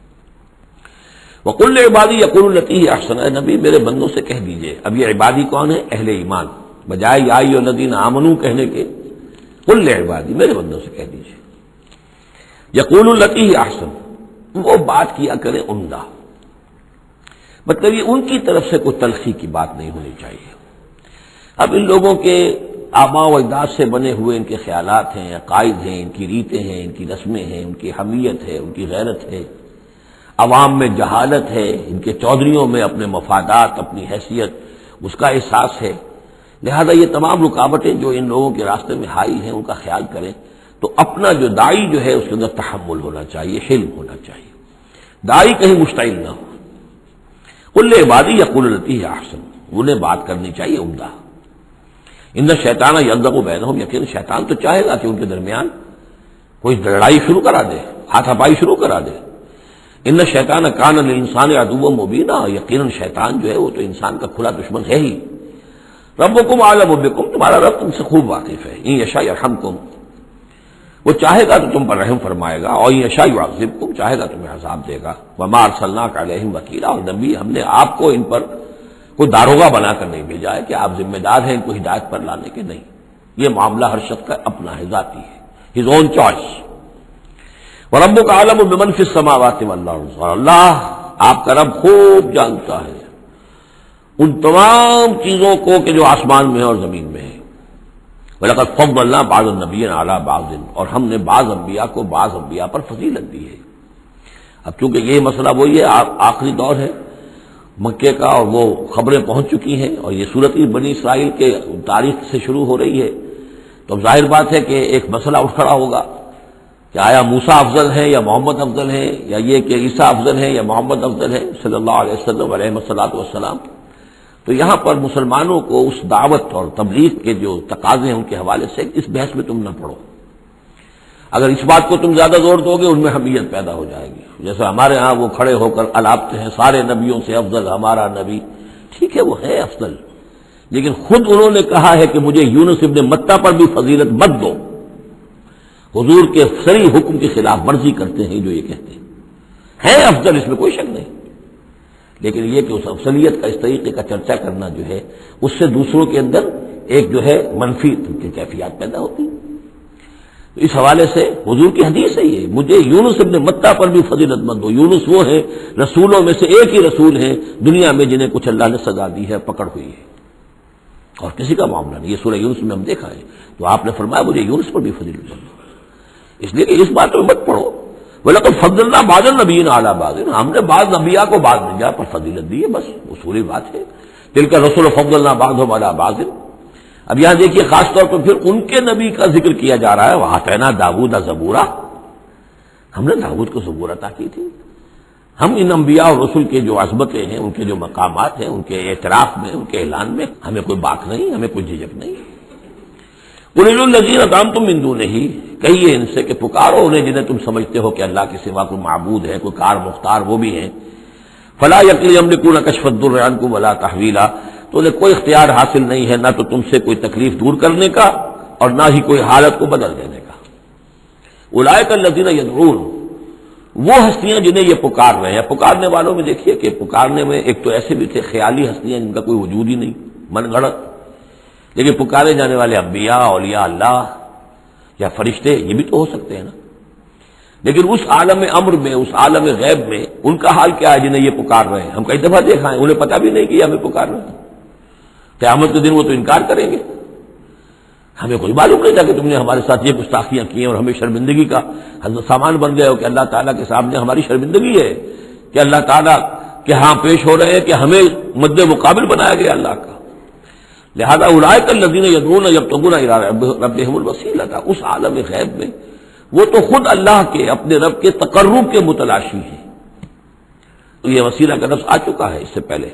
وَقُلْ لِعِبَادِي يَقُولُوا الَّتِي هِيَ أَحْسَنُ، اے نبی میرے بندوں سے کہہ دیجئے، اب یہ عبادی کون ہے؟ اہل ایمان، بجائے یا ایھا الذین آمنوا کہنے کے قُلْ لِعِبَادِي، میرے بندوں سے کہہ دیجئے، یقولوا الَّتِی هِیَ أَحْسَنُ، وہ بات کیا کرے عمدہ، مطلب یہ ان کی طرف سے کوئی تلخی کی بات نہیں ہونی چاہیے۔ اب ان لوگوں کے آباء و اجداد سے بنے ہوئے ان کے خیالات ہیں، عقائد ہیں، ان کی ریتیں ہیں، ان کی رسمیں ہیں، ان کی حمیت ہے، ان کی غیرت ہے، عوام میں جہالت ہے، ان کے چودھریوں میں اپنے مفادات، اپنی حیثیت، اس کا احساس ہے۔ لہذا یہ تمام رکاوٹیں جو ان لوگوں کے راستے میں حائل ہیں ان کا خیال کریں تو اپنا جو داعی جو ہے اس کے اندر تحمل ہونا چاہیے، حلم ہونا چاہیے، داعی کہیں مشتعل نہ ہو۔ قل لعبادی یقولوا التی ہی احسن، انہیں بات کرنی چاہیے عمدہ۔ ان الشیطان یلدغ بینہم، یقین شیطان تو چاہے گا کہ ان کے درمیان کوئی لڑائی شروع کرا دے، ہاتھا پائی شروع کرا دے۔ ان الشیطان کان للانسان عدوا مبینا، یقیناً شیطان جو ہے وہ تو انسان کا کھلا دشمن ہے ہی۔ ربکم اعلم بکم، تمہارا رب تم سے خوب واقف ہے۔ ان یشاء یرحمکم، وہ چاہے گا تو تم پر رحم فرمائے گا، اور ان یشاء یعذبکم، چاہے گا تمہیں عذاب دے گا۔ وما ارسلناک علیہم وکیلا، اور نبی ہم نے آپ کو ان پر کوئی داروغہ بنا کر نہیں بھیجا ہے کہ آپ ذمہ دار ہیں ان کو ہدایت پر لانے کے، نہیں۔ یہ معاملہ ہر شخص کا اپنا ہے، ذاتی ہے، ہز اون چوائس۔ وَرَبُّكَ أَعْلَمُ بِمَنْ فِي السَّمَاوَاتِ وَالْأَرْضِ، اور اللہ آپ کا رب خوب جانتا ہے ان تمام چیزوں کو کہ جو آسمان میں ہے اور زمین میں ہے۔ وَلَقَدْ فَضَّلْنَا بَعْضَ النَّبِيِّينَ عَلَىٰ بَعْضٍ، اور ہم نے بعض انبیاء کو بعض انبیاء پر فضیلت دی ہے۔ اب چونکہ یہ مسئلہ وہی ہے، آخری دور ہے مکے کا، اور وہ خبریں پہنچ چکی ہیں، اور یہ صورت بنی اسرائیل کے تاریخ سے شروع ہو رہی ہے، تو اب ظاہر بات ہے کہ ایک مسئلہ اٹھ کھڑا ہوگا کہ آیا موسیٰ افضل ہے یا محمد افضل ہے، یا یہ کہ عیسیٰ افضل ہے یا محمد افضل ہے صلی اللہ علیہ وسلم علیہ الصلوۃ والسلام۔ تو یہاں پر مسلمانوں کو اس دعوت اور تبلیغ کے جو تقاضے ہیں ان کے حوالے سے اس بحث میں تم نہ پڑو۔ اگر اس بات کو تم زیادہ زور دو گے ان میں حمیت پیدا ہو جائے گی، جیسے ہمارے ہاں وہ کھڑے ہو کر الاپتے ہیں سارے نبیوں سے افضل ہمارا نبی۔ ٹھیک ہے وہ ہے افضل، لیکن خود انہوں نے کہا ہے کہ مجھے یونس ابن متہ پر بھی فضیلت مت دو۔ حضور کے صریح حکم کی خلاف ورزی کرتے ہیں جو یہ کہتے ہیں افضل، اس میں کوئی شک نہیں، لیکن یہ کہ اس افضلیت کا اس طریقے کا چرچا کرنا جو ہے اس سے دوسروں کے اندر ایک جو ہے منفی کیفیات پیدا ہوتی ہیں۔ تو اس حوالے سے حضور کی حدیث ہے یہ، مجھے یونس ابن متہ پر بھی فضیلت مت دو۔ یونس وہ ہے رسولوں میں سے ایک ہی رسول ہیں دنیا میں جنہیں کچھ اللہ نے سزا دی ہے، پکڑ ہوئی ہے، اور کسی کا معاملہ نہیں۔ یہ سورہ یونس میں ہم دیکھا ہے، تو آپ نے فرمایا مجھے یونس پر بھی فضیلت مت دو، اس لیے کہ اس بات میں مت پڑھو۔ وَلَقَدْ فَضَّلْنَا بَعْضَ النَّبِيِّينَ عَلَىٰ بَعْضٍ، ہم نے بعض انبیاء کو بعض انبیاء پر فضیلت دی ہے، بس اصولی بات ہے۔ تِلْكَ الرُّسُلُ فَضَّلْنَا بَعْضَهُمْ عَلَىٰ بَعْضٍ۔ اب یہاں دیکھیے خاص طور پر پھر ان کے نبی کا ذکر کیا جا رہا ہے، وَآتَيْنَا دَاوُودَ زَبُورًا، ہم نے داؤد کو زبور عطا کی تھی۔ ہم ان انبیاء اور رسل کے جو عظمتیں ہیں، ان کے جو مقامات ہیں، ان کے اعتراف میں، ان کے اعلان میں ہمیں کوئی باک نہیں، ہمیں کوئی جھجک نہیں۔ قُلِ ادْعُوا الَّذِينَ زَعَمْتُم مِّن دُونِهِ، کہیے ان سے کہ پکارو انہیں جنہیں تم سمجھتے ہو کہ اللہ کے سوا کوئی معبود ہے، کوئی کار مختار وہ بھی ہیں۔ فَلَا يَمْلِكُونَ كَشْفَ الضُّرِّ عَنكُمْ وَلَا تَحْوِيلًا، تو انہیں کوئی اختیار حاصل نہیں ہے نہ تو تم سے کوئی تکلیف دور کرنے کا اور نہ ہی کوئی حالت کو بدل دینے کا۔ اولئک الذین یدعون، وہ ہستیاں جنہیں یہ پکار رہے ہیں۔ پکارنے والوں میں دیکھیے کہ پکارنے میں ایک تو ایسے بھی تھے خیالی ہستیاں جن کا کوئی وجود ہی نہیں، من گھڑت، لیکن پکارے جانے والے انبیاء، اولیاء اللہ یا فرشتے یہ بھی تو ہو سکتے ہیں نا۔ لیکن اس عالم امر میں، اس عالم غیب میں ان کا حال کیا ہے جنہیں یہ پکار رہے ہیں؟ ہم کئی دفعہ دیکھا ہے انہیں پتہ بھی نہیں کہ یہ ہمیں پکار رہے ہیں۔ قیامت کے دن وہ تو انکار کریں گے، ہمیں کوئی معلوم نہیں تھا کہ تم نے ہمارے ساتھ یہ گستاخیاں کی ہیں اور ہمیں شرمندگی کا سامان بن گئے ہو، کہ اللہ تعالیٰ کے سامنے ہماری شرمندگی ہے کہ اللہ تعالیٰ کے ہاں پیش ہو رہے ہیں کہ ہمیں مد مقابل بنایا گیا اللہ کا۔ لہذا اولئک الذین یدعون یبتغون الی ربہم الوسیلۃ، اس عالم غیب میں وہ تو خود اللہ کے اپنے رب کے تقرب کے متلاشی ہیں۔ تو یہ وسیلہ کا لفظ آ چکا ہے اس سے پہلے،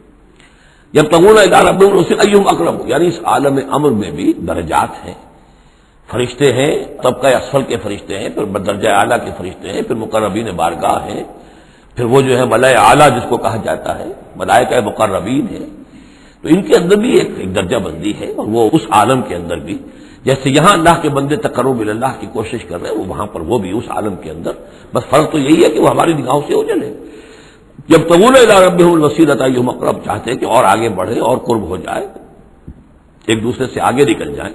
یبتغون الی ربہم الوسیلۃ ایہم اقرب، یعنی اس عالم امر میں بھی درجات ہیں، فرشتے ہیں، طبقہ اسفل کے فرشتے ہیں، پھر درجہ اعلیٰ کے فرشتے ہیں، پھر مقربین بارگاہ ہیں، پھر وہ جو ہے ملائے اعلیٰ جس کو کہا جاتا ہے، ملائکہ مقربین ہیں۔ تو ان کے اندر بھی ایک درجہ بندی ہے، اور وہ اس عالم کے اندر بھی جیسے یہاں اللہ کے بندے تقرب اللہ کی کوشش کر رہے ہیں، وہ وہاں پر وہ بھی اس عالم کے اندر، بس فرق تو یہی ہے کہ وہ ہماری نگاہوں سے اوجھل ہے۔ جب یبتغون الی ربہم الوسیلۃ ایہم اقرب، چاہتے ہیں کہ اور آگے بڑھے اور قرب ہو جائے، ایک دوسرے سے آگے نکل جائیں۔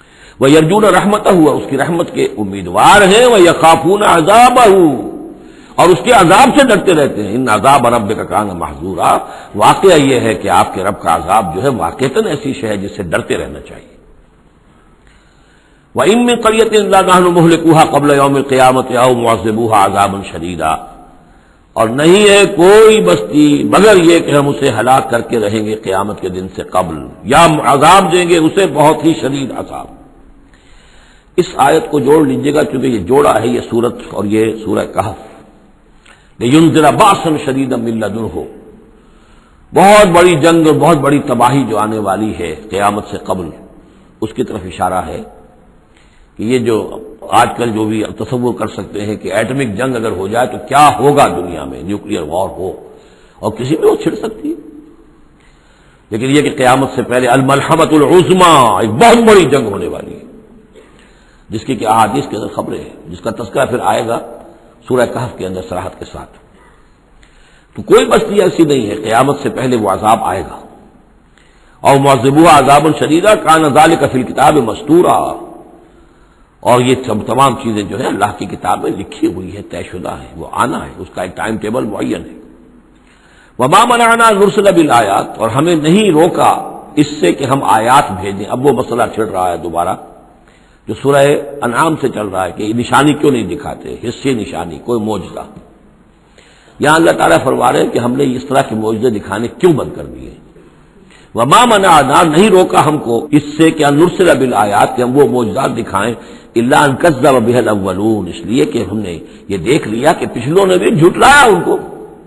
وَيَرْجُونَ رَحْمَتَهُ، اس کی رحمت کے امیدوار ہیں، وَيَخَافُونَ عَذَابَهُ، اور اس کے عذاب سے ڈرتے رہتے ہیں. ان عذاب ربک کان محذورا، واقعہ یہ ہے کہ آپ کے رب کا عذاب جو ہے واقعتاً ایسی شے ہے جس سے ڈرتے رہنا چاہیے. وَإِن مِّن قَرْيَةٍ إِلَّا نَحْنُ مُهْلِكُوهَا قَبْلَ يَوْمِ الْقِيَامَةِ أَوْ مُعَذِّبُوهَا عَذَابًا شَدِيدًا، اور نہیں ہے کوئی بستی مگر یہ کہ ہم اسے ہلاک کر کے رہیں گے قیامت کے دن سے قبل، یا عذاب دیں گے اسے بہت ہی شدید عذاب. اس آیت کو جوڑ لیجیے گا چونکہ یہ جوڑا ہے یہ سورت اور یہ سورہ کہف. لِيُنذِرَ بَأْسًا شَدِيدًا مِّن لَّدُنْهُ، بہت بڑی جنگ اور بہت بڑی تباہی جو آنے والی ہے قیامت سے قبل، اس کی طرف اشارہ ہے کہ یہ جو آج کل جو بھی تصور کر سکتے ہیں کہ ایٹمک جنگ اگر ہو جائے تو کیا ہوگا دنیا میں، نیوکلیئر وار ہو اور کسی بھی وہ چھڑ سکتی ہے. لیکن یہ کہ قیامت سے پہلے الملحمۃ العظمیٰ، ایک بہت بڑی جنگ ہونے والی ہے جس کی کہ احادیث کے اندر خبریں ہیں، جس کا تذکرہ پھر آئے گا سورہ کہف کے اندر صراحت کے ساتھ. تو کوئی بستی ایسی نہیں ہے قیامت سے پہلے وہ عذاب آئے گا. اور معذبوها عذابا شدیدا کان ذلک فی الکتاب مستورا، اور یہ تمام چیزیں جو ہیں اللہ کی کتاب میں لکھی ہوئی ہے، طے شدہ ہے، وہ آنا ہے، اس کا ایک ٹائم ٹیبل معین ہے. وما منعنا ان نرسل بالآیات، اور ہمیں نہیں روکا اس سے کہ ہم آیات بھیجیں. اب وہ مسئلہ چھڑ رہا ہے دوبارہ جو سورہ انعام سے چل رہا ہے کہ نشانی کیوں نہیں دکھاتے، حصے نشانی، کوئی معجزہ. یہاں اللہ تعالیٰ فرما رہے ہیں کہ ہم نے اس طرح کے معجزے دکھانے کیوں بند کر دیے. وما منعنا، نہیں روکا ہم کو اس سے کہ ان نرسل بالآیات، کہ ہم وہ معجزات دکھائیں، الا ان کذب بها الاولون، اس لیے کہ ہم نے یہ دیکھ لیا کہ پچھلوں نے بھی جھٹلایا ان کو.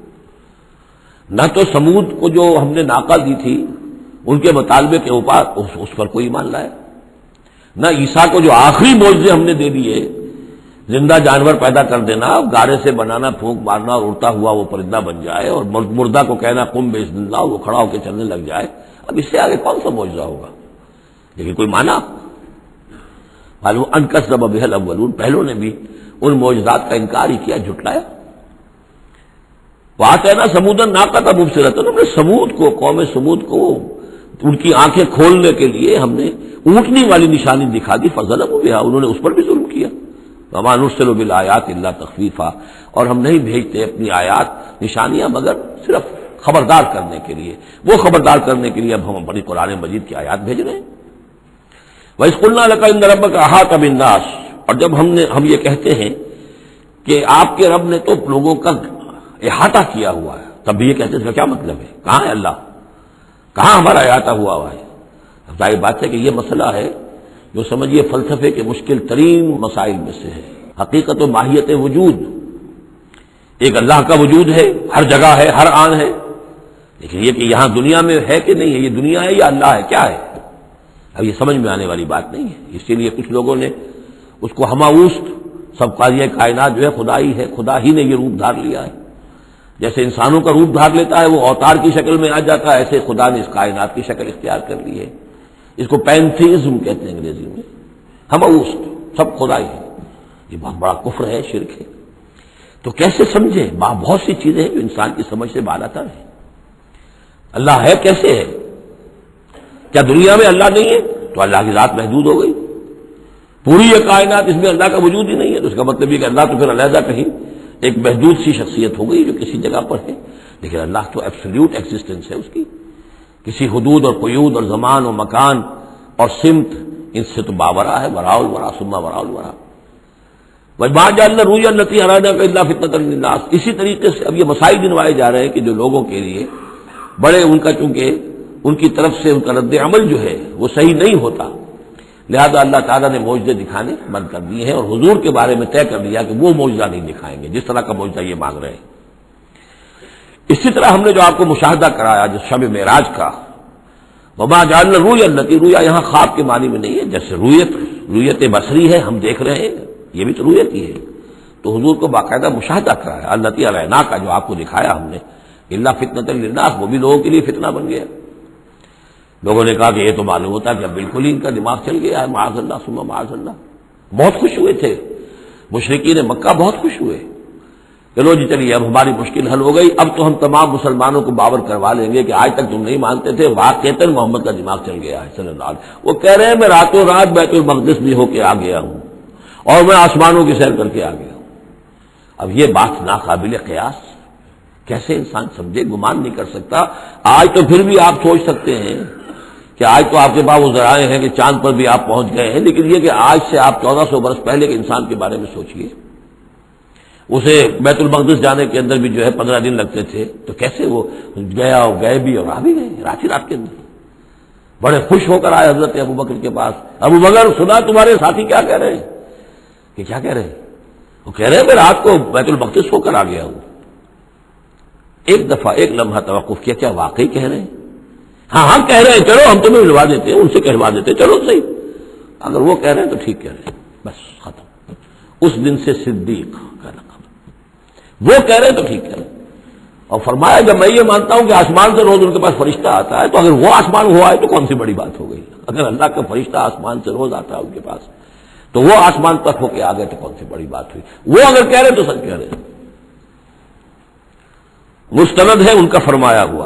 نہ تو سمود کو جو ہم نے ناقہ دی تھی ان کے مطالبے کے اوپر اس پر کوئی ایمان لایا، نہ عیسیٰ کو جو آخری معجزے ہم نے دے دیے، زندہ جانور پیدا کر دینا، گارے سے بنانا، پھونک مارنا اور اڑتا ہوا وہ پرندہ بن جائے، اور مردہ کو کہنا قم باذن اللہ، وہ کھڑا ہو کے چلنے لگ جائے. اب اس سے آگے کون سا معجزہ ہوگا؟ لیکن کوئی مانا معلوم ان کذب بها الاولون، پہلوں نے بھی ان معجزات کا انکار ہی کیا، جھٹلایا. وآتینا ثمود الناقۃ مبصرۃ، ہم نے سمود کو، قوم سمود کو ان کی آنکھیں کھولنے کے لیے ہم نے اونٹنی والی نشانی دکھا دی، فظلموا بها، انہوں نے اس پر بھی ظلم کیا. وما نرسل بالآیات الا تخویفا، اور ہم نہیں بھیجتے اپنی آیات نشانیاں مگر صرف خبردار کرنے کے لیے. وہ خبردار کرنے کے لیے اب ہم اپنی قرآن مجید کی آیات بھیج رہے ہیں. وَإِذْ قُلْنَا لَكَ إِنَّ رَبَّكَ أَحَاطَ بِالنَّاسِ، اور جب ہم یہ کہتے ہیں کہ آپ کے رب نے تو لوگوں کا احاطہ کیا ہوا ہے، تب بھی یہ کہتے ہیں اس کا کیا مطلب ہے؟ کہاں ہے اللہ؟ کہاں ہمارا احاطہ ہوا ہے؟ ظاہر بات ہے کہ یہ مسئلہ ہے جو سمجھیے فلسفے کے مشکل ترین مسائل میں سے ہے. حقیقت و ماہیت وجود، ایک اللہ کا وجود ہے، ہر جگہ ہے، ہر آن ہے، لیکن یہ کہ یہاں دنیا میں ہے کہ نہیں ہے، یہ دنیا ہے یا اللہ ہے، کیا ہے؟ اب یہ سمجھ میں آنے والی بات نہیں ہے. اسی لیے کچھ لوگوں نے اس کو ہماوست سب قاضی کائنات جو ہے خدا ہی ہے، خدا ہی نے یہ روپ دھار لیا ہے. جیسے انسانوں کا روپ دھار لیتا ہے وہ اوتار کی شکل میں آ جاتا ہے، ایسے خدا نے اس کائنات کی شکل اختیار کر لی ہے. اس کو پینتھیزم کہتے ہیں انگریزی میں، ہماوست، سب خدا ہی ہے. یہ بہت بڑا کفر ہے، شرک ہے. تو کیسے سمجھیں؟ بہت سی چیزیں ہیں جو انسان کی سمجھ سے بالاتر ہیں. اللہ ہے کیسے ہے؟ کیا دنیا میں اللہ نہیں ہے تو اللہ کی ذات محدود ہو گئی؟ پوری یہ کائنات اس میں اللہ کا وجود ہی نہیں ہے تو اس کا مطلب یہ کہ اللہ تو پھر علیحدہ کہیں ایک محدود سی شخصیت ہو گئی جو کسی جگہ پر ہے. لیکن اللہ تو ایبسلیوٹ ایگزسٹنس ہے اس کی، کسی حدود اور قیود اور زمان و مکان اور سمت ان سے تو باورا ہے. وراء الورا ثم وراء الورا. وما جعلنا الرؤيا التي أرادناك إلا فتنة للناس. اسی طریقے سے اب یہ مسائل گنوائے جا رہے ہیں کہ جو لوگوں کے لیے بڑے ان کا، چونکہ ان کی طرف سے ان کا رد عمل جو ہے وہ صحیح نہیں ہوتا، لہذا اللہ تعالیٰ نے معجزے دکھانے بند کر دیے ہیں اور حضور کے بارے میں طے کر دیا کہ وہ معجزہ نہیں دکھائیں گے جس طرح کا معجزہ یہ مانگ رہے ہیں. اسی طرح ہم نے جو آپ کو مشاہدہ کرایا جس شب معراج کا، وما جعلنا الرؤيا التي، رؤیا یہاں خواب کے معنی میں نہیں ہے، جیسے رؤیت بصری ہے، ہم دیکھ رہے ہیں، یہ بھی تو رؤیت ہی ہے. تو حضور کو باقاعدہ مشاہدہ کرایا التي اریناک کا، جو آپ کو دکھایا ہم نے، الا فتنۃ للناس، وہ بھی لوگوں کے لیے فتنہ بن گیا. لوگوں نے کہا کہ یہ تو معلوم ہوتا ہے کہ اب بالکل ہی ان کا دماغ چل گیا ہے، معاذ اللہ ثم معاذ اللہ. بہت خوش ہوئے تھے مشرکین مکہ، بہت خوش ہوئے. چلو جی چلیے اب ہماری مشکل حل ہو گئی، اب تو ہم تمام مسلمانوں کو باور کروا لیں گے کہ آج تک تم نہیں مانتے تھے، واقعتاً محمد کا دماغ چل گیا ہے صلی اللہ علیہ وسلم. وہ کہہ رہے ہیں میں راتوں رات بیت المقدس بھی ہو کے آ گیا ہوں اور میں آسمانوں کی سیر کر کے آ گیا ہوں. اب یہ بات ناقابل قیاس، کیسے انسان سمجھے، گمان نہیں کر سکتا۔ آج تو پھر بھی آپ سوچ سکتے ہیں کہ آج تو آپ کے پاس وہ ذرائع ہیں کہ چاند پر بھی آپ پہنچ گئے ہیں، لیکن یہ کہ آج سے آپ 1400 برس پہلے کے انسان کے بارے میں سوچئے، اسے بیت المقدس جانے کے اندر بھی جو ہے 15 دن لگتے تھے، تو کیسے وہ گیا اور گئے بھی اور آ بھی گئے رات ہی رات کے اندر۔ بڑے خوش ہو کر آئے حضرت ابوبکر کے پاس، ابوبکر سنا تمہارے ساتھی کیا کہہ رہے ہیں؟ کہ کیا کہہ رہے ہیں؟ وہ کہہ رہے ہیں میں رات کو بیت المقدس ہو کر آ گیا ہوں۔ ایک دفعہ ایک لمحہ توقف کیا، کیا واقعی کہہ رہے ہیں؟ ہاں ہاں کہہ رہے ہیں، چلو ہم تمہیں ملوا دیتے ہیں، ان سے کہلوا دیتے ہیں، چلو صحیح، اگر وہ کہہ رہے ہیں تو ٹھیک کہہ رہے ہیں، بس ختم۔ اس دن سے صدیق کا لقب، وہ کہہ رہے ہیں تو ٹھیک کہہ رہے ہیں۔ اور فرمایا جب میں یہ مانتا ہوں کہ آسمان سے روز ان کے پاس فرشتہ آتا ہے، تو اگر وہ آسمان ہوا ہے تو کون سی بڑی بات ہو گئی؟ اگر اللہ کا فرشتہ آسمان سے روز آتا ہے ان کے پاس، تو وہ آسمان تک ہو کے آ گئے تو کون سی بڑی بات ہوئی؟ وہ اگر کہہ رہے تو سچ کہہ رہے ہیں۔ مستند ہے ان کا فرمایا ہوا،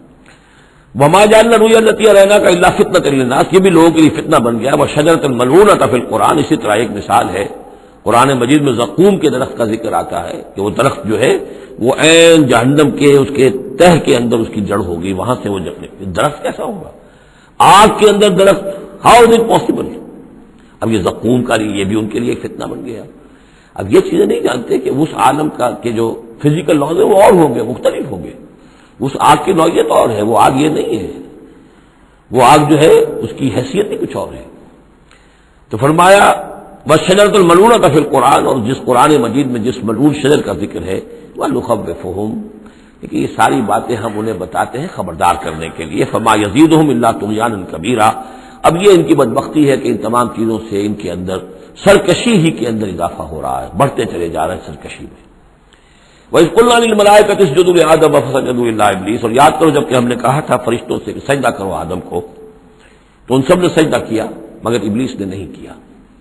وما جعلنا الرؤيا التي اريناك الا فتنة للناس، یہ بھی لوگوں کے لیے فتنہ بن گیا۔ وشجرة ملعونة في القرآن، اسی طرح ایک مثال ہے قرآن مجید میں زقوم کے درخت کا ذکر آتا ہے کہ وہ درخت جو ہے وہ عین جہنم کے اس کے تہ کے اندر اس کی جڑ ہوگی، وہاں سے وہ درخت کیسا ہوگا؟ آگ کے اندر درخت، ہاؤ از اٹ پاسبل؟ اب یہ زقوم کا یہ بھی ان کے لیے ایک فتنہ بن گیا۔ اب یہ چیزیں نہیں جانتے کہ اس عالم کا کہ جو فزیکل لاز ہے وہ اور ہوں گے، مختلف ہوں گے، اس آگ کی نوعیت اور ہے، وہ آگ یہ نہیں ہے، وہ آگ جو ہے اس کی حیثیت ہی کچھ اور ہے۔ تو فرمایا وَالشَّجَرَةُ الْمَلْعُونَةُ فِي الْقُرْآنِ، اور جس قرآن مجید میں جس ملعون شجر کا ذکر ہے، وَنُخَوِّفُهُمْ، کہ یہ ساری باتیں ہم انہیں بتاتے ہیں خبردار کرنے کے لیے، فَمَا يَزِيدُهُمْ إِلَّا طُغْيَانًا كَبِيرًا۔ اب یہ ان کی بدبختی ہے کہ ان تمام چیزوں سے ان کے اندر سرکشی ہی کے اندر اضافہ ہو رہا ہے، بڑھتے چلے جا رہے ہیں سرکشی میں۔ وَإِذْ قُلْنَا لِلْمَلَائِكَةِ اسْجُدُوا لِآدَمَ فَسَجَدُوا إِلَّا إِبْلِيسَ، اور یاد کرو جب کہ ہم نے کہا تھا فرشتوں سے کہ سجدہ کرو آدم کو، تو ان سب نے سجدہ کیا مگر ابلیس نے نہیں کیا۔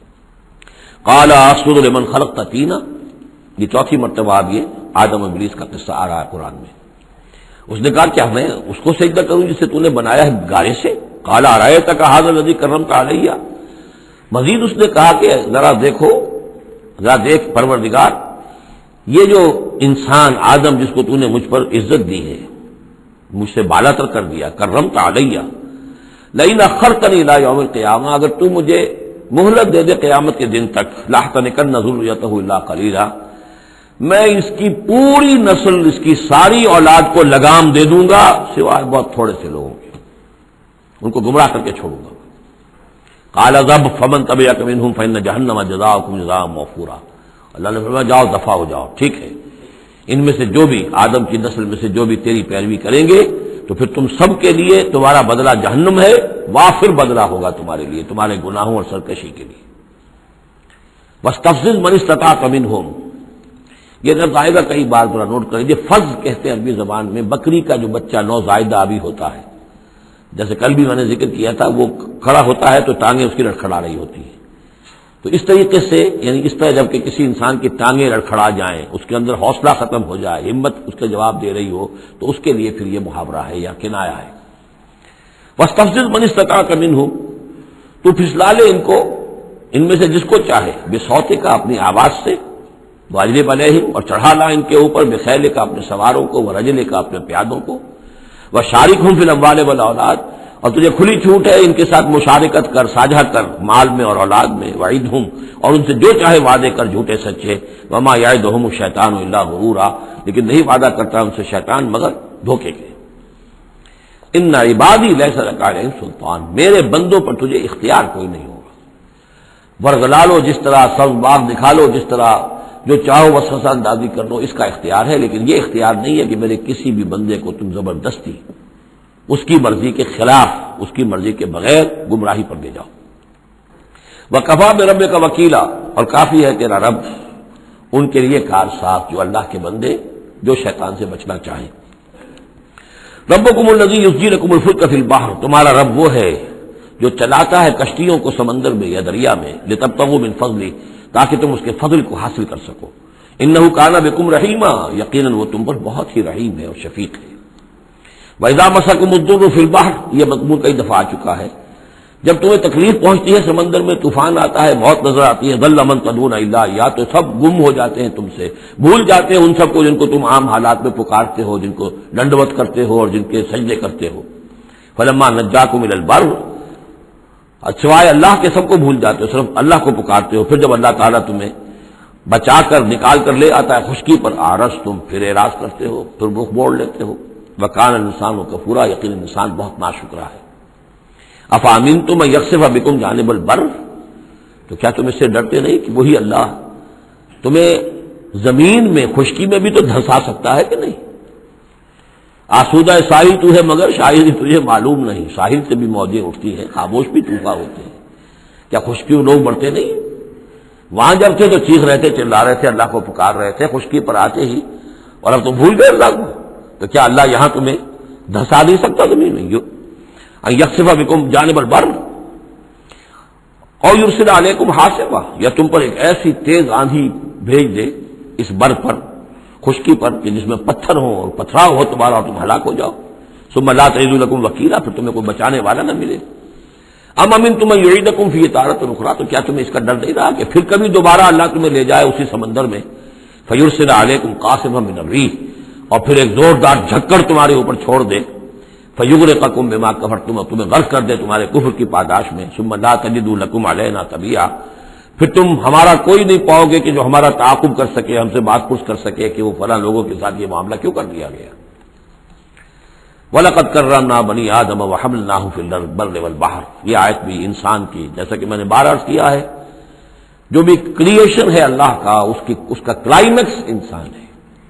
قَالَ أَسْجُدُ لِمَنْ خَلَقْتَ طِينًا، یہ چوتھی مرتبہ اب یہ آدم اور ابلیس کا قصہ آ رہا ہے قرآن میں۔ اس نے کہا کیا میں اس کو سجدہ کروں جسے تو نے بنایا ہے گارے سے؟ قَالَ أَرَأَيْتَكَ هَذَا الَّذِي كَرَّمْتَ عَلَيَّ، مزید اس نے کہا کہ ذرا دیکھو، ذرا دیکھ پروردگار، یہ جو انسان آدم جس کو تو نے مجھ پر عزت دی ہے، مجھ سے بالا تر کر دیا، کرمت علیہ، لئن اخرتنی الی یوم القیامہ، اگر تو مجھے مہلت دے دے قیامت کے دن تک، لاحتنکن ذریتہ الا قلیلا، میں اس کی پوری نسل، اس کی ساری اولاد کو لگام دے دوں گا سوائے بہت تھوڑے سے لوگوں کے، ان کو گمراہ کر کے چھوڑوں گا۔ قال ذب فمن تبعک منہم فإن جہنم جزاؤکم جزاء موفورا، اللہ نے فرمایا جاؤ دفع ہو جاؤ، ٹھیک ہے، ان میں سے جو بھی آدم کی نسل میں سے جو بھی تیری پیروی کریں گے تو پھر تم سب کے لیے تمہارا بدلہ جہنم ہے، وافر بدلہ ہوگا تمہارے لیے، تمہارے گناہوں اور سرکشی کے لیے۔ وَاسْتَفْزِزْ مَنِ اسْتَطَعْتَ مِنْهُمْ، یہ لفظ آئے گا کئی بار، ذرا نوٹ کریں، یہ فض کہتے ہیں عربی زبان میں بکری کا جو بچہ نوزائیدہ ابھی ہوتا ہے، جیسے کل بھی میں نے ذکر کیا تھا، وہ کھڑا ہوتا ہے تو ٹانگیں اس کی لڑکھڑا رہی ہوتی ہیں، تو اس طریقے سے یعنی اس طرح جب کہ کسی انسان کی ٹانگیں لڑکھڑا جائیں، اس کے اندر حوصلہ ختم ہو جائے، ہمت اس کا جواب دے رہی ہو، تو اس کے لیے پھر یہ محاورہ ہے یا کنایا ہے۔ وَاسْتَفْزِزْ مَنِ اسْتَطَعْتَ مِنْهُمْ، تو پھسلا لے ان کو، ان میں سے جس کو چاہے، بِصَوْتِكَ، اپنی آواز سے، وَأَجْلِبْ عَلَيْهِمْ، اور چڑھا لا ان کے اوپر، بِخَيْلِكَ، اپنے سواروں کو، وَرَجْلِكَ، اپنے پیادوں کو، وَشَارِكْهُمْ فِي الْأَمْوَالِ وَالْأَوْلَادِ، اور تجھے کھلی چھوٹ ہے ان کے ساتھ مشارکت کر، ساجھا کر مال میں اور اولاد میں، وعدہم، اور ان سے جو چاہے وعدے کر جھوٹے سچے، وما یعدہم الشیطان الا غرورا، لیکن نہیں وعدہ کرتا ان سے شیطان مگر دھوکے کے۔ ان عبادی لیس لک علیہم سلطان، میرے بندوں پر تجھے اختیار کوئی نہیں ہوگا، ورگلا لو جس طرح، سبز باغ دکھا لو جس طرح، جو چاہو وسوسہ اندازی کر لو، اس کا اختیار ہے، لیکن یہ اختیار نہیں ہے کہ میرے کسی بھی بندے کو تم زبردستی اس کی مرضی کے خلاف، اس کی مرضی کے بغیر گمراہی پر لے جاؤ۔ وَكَفَىٰ بِرَبِّكَ وَكِيلًا، اور کافی ہے تیرا رب ان کے لیے کارساز، جو اللہ کے بندے جو شیطان سے بچنا چاہیں۔ ربکم الذی یزجی لکم الفلک فی البحر، تمہارا رب وہ ہے جو چلاتا ہے کشتیوں کو سمندر میں یا دریا میں، لتبتغوا من فضلہ، تاکہ تم اس کے فضل کو حاصل کر سکو۔ انہ کان بکم رحیما، یقیناً وہ تم پر بہت ہی رحیم ہے اور شفیق ہے۔ وَإِذَا مَسَّكُمُ الضُّرُّ فِي الْبَحْرِ، یہ مضمون کئی دفعہ آ چکا ہے جب تمہیں تکلیف پہنچتی ہے سمندر میں، طوفان آتا ہے، موت نظر آتی ہے، ضل من تدعون الا اياه، تو سب گم ہو جاتے ہیں تم سے، بھول جاتے ہیں ان سب کو جن کو تم عام حالات میں پکارتے ہو، جن کو ڈنڈوت کرتے ہو اور جن کے سجدے کرتے ہو۔ فلما نجاكم الى البر، سوائے اللہ کے سب کو بھول جاتے ہو، صرف اللہ کو پکارتے ہو۔ پھر جب اللہ تعالیٰ تمہیں بچا کر نکال کر لے آتا ہے خشکی پر، آرس تم پھر اعراض کرتے ہو، پھر رخ موڑ لیتے ہو۔ وکان الانسان کفورا، یقین انسان بہت ناشکرا ہے۔ افامنتم ان یخسف بکم جانب البر، تو کیا تم اس سے ڈرتے نہیں کہ وہی اللہ تمہیں زمین میں خشکی میں بھی تو دھنسا سکتا ہے کہ نہیں؟ آسودہ ساحل تو ہے مگر شاید تجھے معلوم نہیں، ساحل سے بھی موجیں اٹھتی ہیں، خاموش بھی طوفان ہوتے ہیں، کیا خشکی لوگ بڑھتے نہیں؟ وہاں جب تھے تو چیخ رہے تھے، چلا رہے تھے، اللہ کو پکار رہے تھے، خشکی پر آتے ہی، اور اب تم بھول گئے اللہ کو، تو کیا اللہ یہاں تمہیں دھنسا نہیں سکتا زمین میں؟ ان یخسف بکم جانب البر اور یرسل علیکم حاصبا، یا تم پر ایک ایسی تیز آندھی بھیج دے اس بر پر، خشکی پر، کہ جس میں پتھر ہوں اور پتھراؤ ہو تمہارا اور تم ہلاک ہو جاؤ۔ ثم لا تجدوا لکم وکیلا، پھر تمہیں کوئی بچانے والا نہ ملے۔ ام امنتم ان یعیدکم فیہ تارۃ اخری، تو کیا تمہیں اس کا ڈر نہیں رہا کہ پھر کبھی دوبارہ اللہ تمہیں لے جائے اسی سمندر میں؟ فیرسل علیکم قاصفا من الریح، اور پھر ایک زوردار جھکڑ تمہارے اوپر چھوڑ دے، فیغرقکم بما کفرتم، اور تمہیں غرق کر دے تمہارے کفر کی پاداش میں۔ ثم لا تجدوا لکم علینا تبیعا، پھر تم ہمارا کوئی نہیں پاؤ گے کہ جو ہمارا تعاقب کر سکے، ہم سے بات پوچھ کر سکے کہ وہ فلاں لوگوں کے ساتھ یہ معاملہ کیوں کر دیا گیا۔ وَلَقَدْ كَرَّمْنَا بَنِي آدَمَ وَحَمَلْنَاهُمْ فِي الْبَرِّ وَالْبَحْرِ، یہ آیت بھی انسان کی، جیسا کہ میں نے بار عرض کیا ہے، جو بھی کریشن ہے اللہ کا، اس کا کلائمیکس انسان ہے۔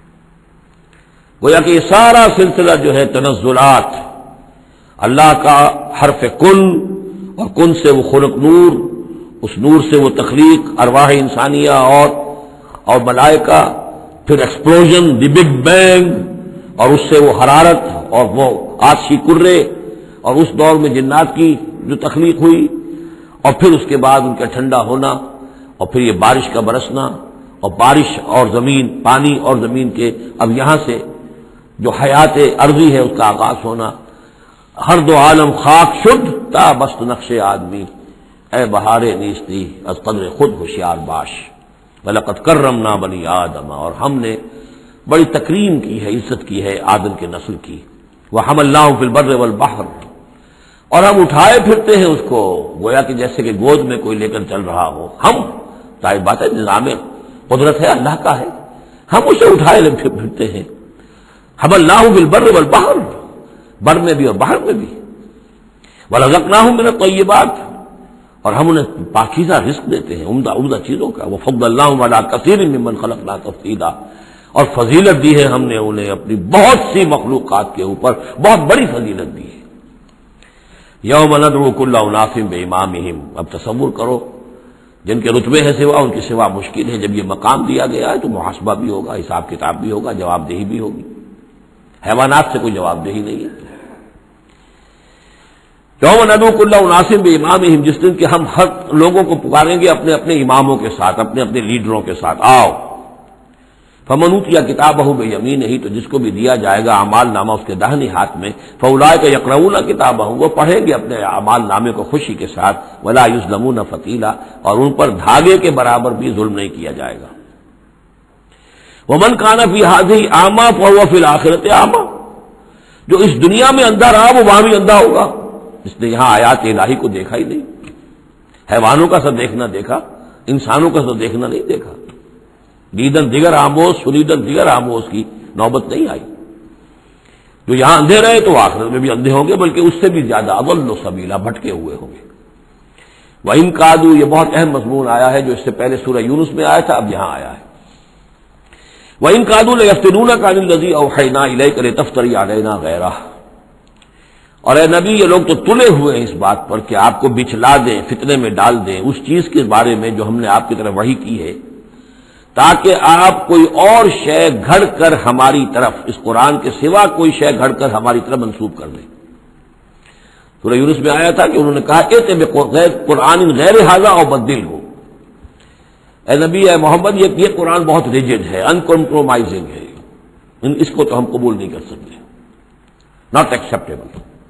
گویا کہ یہ سارا سلسلہ جو ہے تنزلات، اللہ کا حرف کن، اور کن سے وہ خلق نور، اس نور سے وہ تخلیق ارواح انسانیہ اور ملائکہ، پھر ایکسپلوژن، دی بگ بینگ، اور اس سے وہ حرارت اور وہ آتشی کرے، اور اس دور میں جنات کی جو تخلیق ہوئی، اور پھر اس کے بعد ان کا ٹھنڈا ہونا، اور پھر یہ بارش کا برسنا، اور بارش اور زمین، پانی اور زمین کے اب یہاں سے جو حیات ارضی ہے اس کا آغاز ہونا۔ ہر دو عالم خاک شد تا بست نقش آدمی، اے بہار نیستی از قدر خود ہوشیار باش۔ وَلَقَدْ كَرَّمْنَا بَنِي آدَمَ، اور ہم نے بڑی تکریم کی ہے، عزت کی ہے آدم کے نسل کی۔ وَحَمَلْنَاهُ فِي الْبَرِّ وَالْبَحْرِ، اور ہم اٹھائے پھرتے ہیں اس کو، گویا کہ جیسے کہ گود میں کوئی لے کر چل رہا ہو۔ ہم، ظاہر بات ہے نظام قدرت ہے اللہ کا ہے، ہم اسے اٹھائے پھرتے ہیں۔ حَمَلْنَاهُ فِي الْبَرِّ وَالْبَحْرِ، بر میں بھی اور باہر میں بھی۔ وَرَزَقْنَاهُم مِّنَ الطَّيِّبَاتِ، اور ہم انہیں پاکیزہ رزق دیتے ہیں، عمدہ چیزوں کا۔ وَفَضَّلْنَاهُمْ عَلَىٰ كَثِيرٍ مِّمَّنْ خَلَقْنَا تَفْضِيلًا، اور فضیلت دی ہے ہم نے انہیں اپنی بہت سی مخلوقات کے اوپر، بہت بڑی فضیلت دی ہے۔ یوم ندعو کل اناس بامامہم، اب تصور کرو جن کے رتبے ہیں سوا، ان کی سوا مشکل ہے۔ جب یہ مقام دیا گیا ہے تو محاسبہ بھی ہوگا، حساب کتاب بھی ہوگا، جواب دہی بھی ہوگی۔ حیوانات سے کوئی جواب دہی نہیں ہے۔ یوم ندعو کل اناس بامامہم، جس دن کہ ہم ہر لوگوں کو پکاریں گے اپنے اپنے اماموں کے ساتھ، اپنے اپنے لیڈروں کے ساتھ، آؤ۔ فمن اوتی کتابہ بیمینہ، تو جس کو بھی دیا جائے گا اعمال نامہ اس کے داہنے ہاتھ میں، فاولئک یقرؤون کتابہ، وہ پڑھیں گے اپنے اعمال نامے کو خوشی کے ساتھ، ولا یظلمون فتیلا، اور ان پر دھاگے کے برابر بھی ظلم نہیں کیا جائے گا۔ ومن کان فی ہذہ اعمی فہو فی الآخرۃ اعمی، جو اس دنیا میں اندھا رہا وہ وہاں بھی اندھا ہوگا، جس نے یہاں آیات الہی کو دیکھا ہی نہیں، حیوانوں کا سا دیکھنا دیکھا، انسانوں کا سا دیکھنا نہیں دیکھا۔ دیدن دیگر آموز، سنیدن دیگر آموز کی نوبت نہیں آئی۔ جو یہاں اندھے رہے تو آخرت میں بھی اندھے ہوں گے، بلکہ اس سے بھی زیادہ اضل سبیلا، بھٹکے ہوئے ہوں گے۔ وَإِن كَادُوا، یہ بہت اہم مضمون آیا ہے جو اس سے پہلے سورہ یونس میں آیا تھا، اب یہاں آیا ہے۔ وَإِن كَادُوا لَيَفْتِنُونَكَ عَنِ الَّذِي أَوْحَيْنَا إِلَيْكَ لِتَفْتَرِيَ عَلَيْنَا غَيْرَهُ، اور اے نبی یہ لوگ تو تلے ہوئے ہیں اس بات پر کہ آپ کو بچھلا دیں، فتنے میں ڈال دیں اس چیز کے بارے میں جو ہم نے آپ کی طرف وحی کی ہے، تاکہ آپ کوئی اور شے گھڑ کر ہماری طرف، اس قرآن کے سوا کوئی شے گھڑ کر ہماری طرف منسوب کر دیں۔ سورہ یونس میں آیا تھا کہ انہوں نے کہا ائت بقرآن غیر ھذا او بدلہ، اے نبی اے محمد یہ قرآن بہت ریجڈ ہے، ان کمپرومائزنگ ہے، اس کو تو ہم قبول نہیں کر سکتے، ناٹ ایکسیپٹیبل۔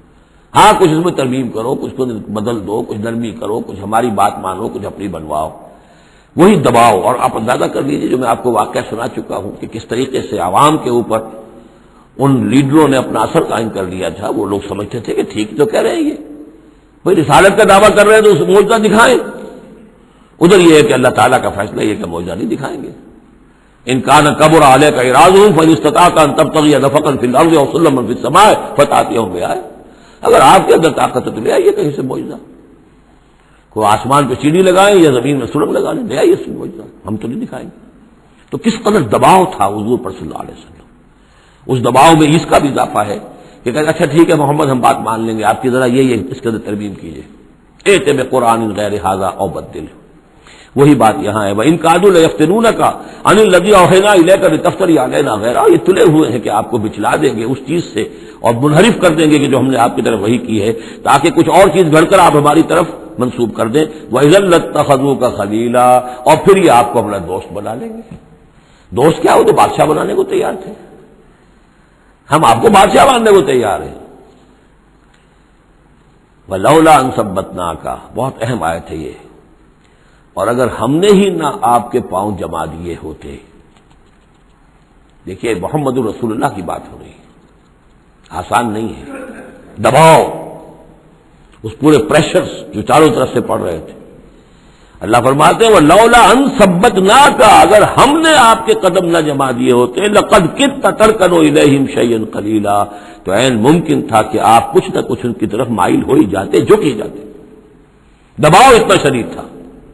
ہاں کچھ اس میں ترمیم کرو، کچھ کو بدل دو، کچھ نرمی کرو، کچھ ہماری بات مانو، کچھ اپنی بنواؤ، وہی دباؤ۔ اور آپ اندازہ کر لیجیے جو میں آپ کو واقعہ سنا چکا ہوں کہ کس طریقے سے عوام کے اوپر ان لیڈروں نے اپنا اثر قائم کر لیا تھا۔ وہ لوگ سمجھتے تھے کہ ٹھیک تو کہہ رہے ہیں یہ، بھائی رسالت کا دعویٰ کر رہے ہیں تو اس معجزہ دکھائیں۔ ادھر یہ ہے کہ اللہ تعالیٰ کا فیصلہ یہ کہ معجزہ نہیں دکھائیں گے۔ ان کان کبر علیک اعراضهم فان استطعت ان تبتغي نفقا في الارض او سلما في السماء فتاتيهم بآية، اگر آپ کے اندر طاقت ہے تو لے آئیے کہیں سے معجزہ، کوئی آسمان پہ سیڑھی لگائیں یا زمین میں سرنگ لگا لیں، لے آئیے اس معجزہ، ہم تو نہیں دکھائیں گے۔ تو کس قدر دباؤ تھا حضور پر صلی اللہ علیہ وسلم۔ اس دباؤ میں اس کا بھی اضافہ ہے کہ اچھا ٹھیک ہے محمد ہم بات مان لیں گے آپ کی، ذرا یہ اس کے اندر ترمیم کیجیے، ائت بقرآن غیر ھذا او بدل۔ وہی بات یہاں ہے، وَإِن كَادُوا لَيَفْتِنُونَكَ عَنِ الَّذِي أَوْحَيْنَا إِلَيْكَ لِتَفْتَرِيَ عَلَيْنَا غَيْرَهُ، یہ تلے ہوئے ہیں کہ آپ کو بچلا دیں گے اس چیز سے اور منحرف کر دیں گے کہ جو ہم نے آپ کی طرف وحی کی ہے، تاکہ کچھ اور چیز گھڑ کر آپ ہماری طرف منسوب کر دیں۔ وَإِذًا لَاتَّخَذُوكَ خَلِيلًا، اور پھر یہ آپ کو اپنا دوست بنا لیں گے۔ دوست کیا، وہ تو بادشاہ بنانے کو تیار تھے، ہم آپ کو بادشاہ بنانے کو تیار ہیں۔ وَلَوْلَا أَن ثَبَّتْنَاكَ، بہت اہم آیت ہے یہ، اور اگر ہم نے ہی نہ آپ کے پاؤں جما دیے ہوتے۔ دیکھیے محمد الرسول اللہ کی بات ہو رہی ہے، آسان نہیں ہے، دباؤ، اس پورے پریشر جو چاروں طرف سے پڑ رہے تھے۔ اللہ فرماتے ہیں وَلَوْلَا أَن ثَبَّتْنَاكَ، اگر ہم نے آپ کے قدم نہ جما دیے ہوتے، لَقَدْ كِدتَّ تَرْكَنُ إِلَيْهِمْ شَيْئًا قَلِيلًا، تو عین ممکن تھا کہ آپ کچھ نہ کچھ ان کی طرف مائل ہو ہی جاتے، جھک ہی جاتے، دباؤ اتنا شدید تھا۔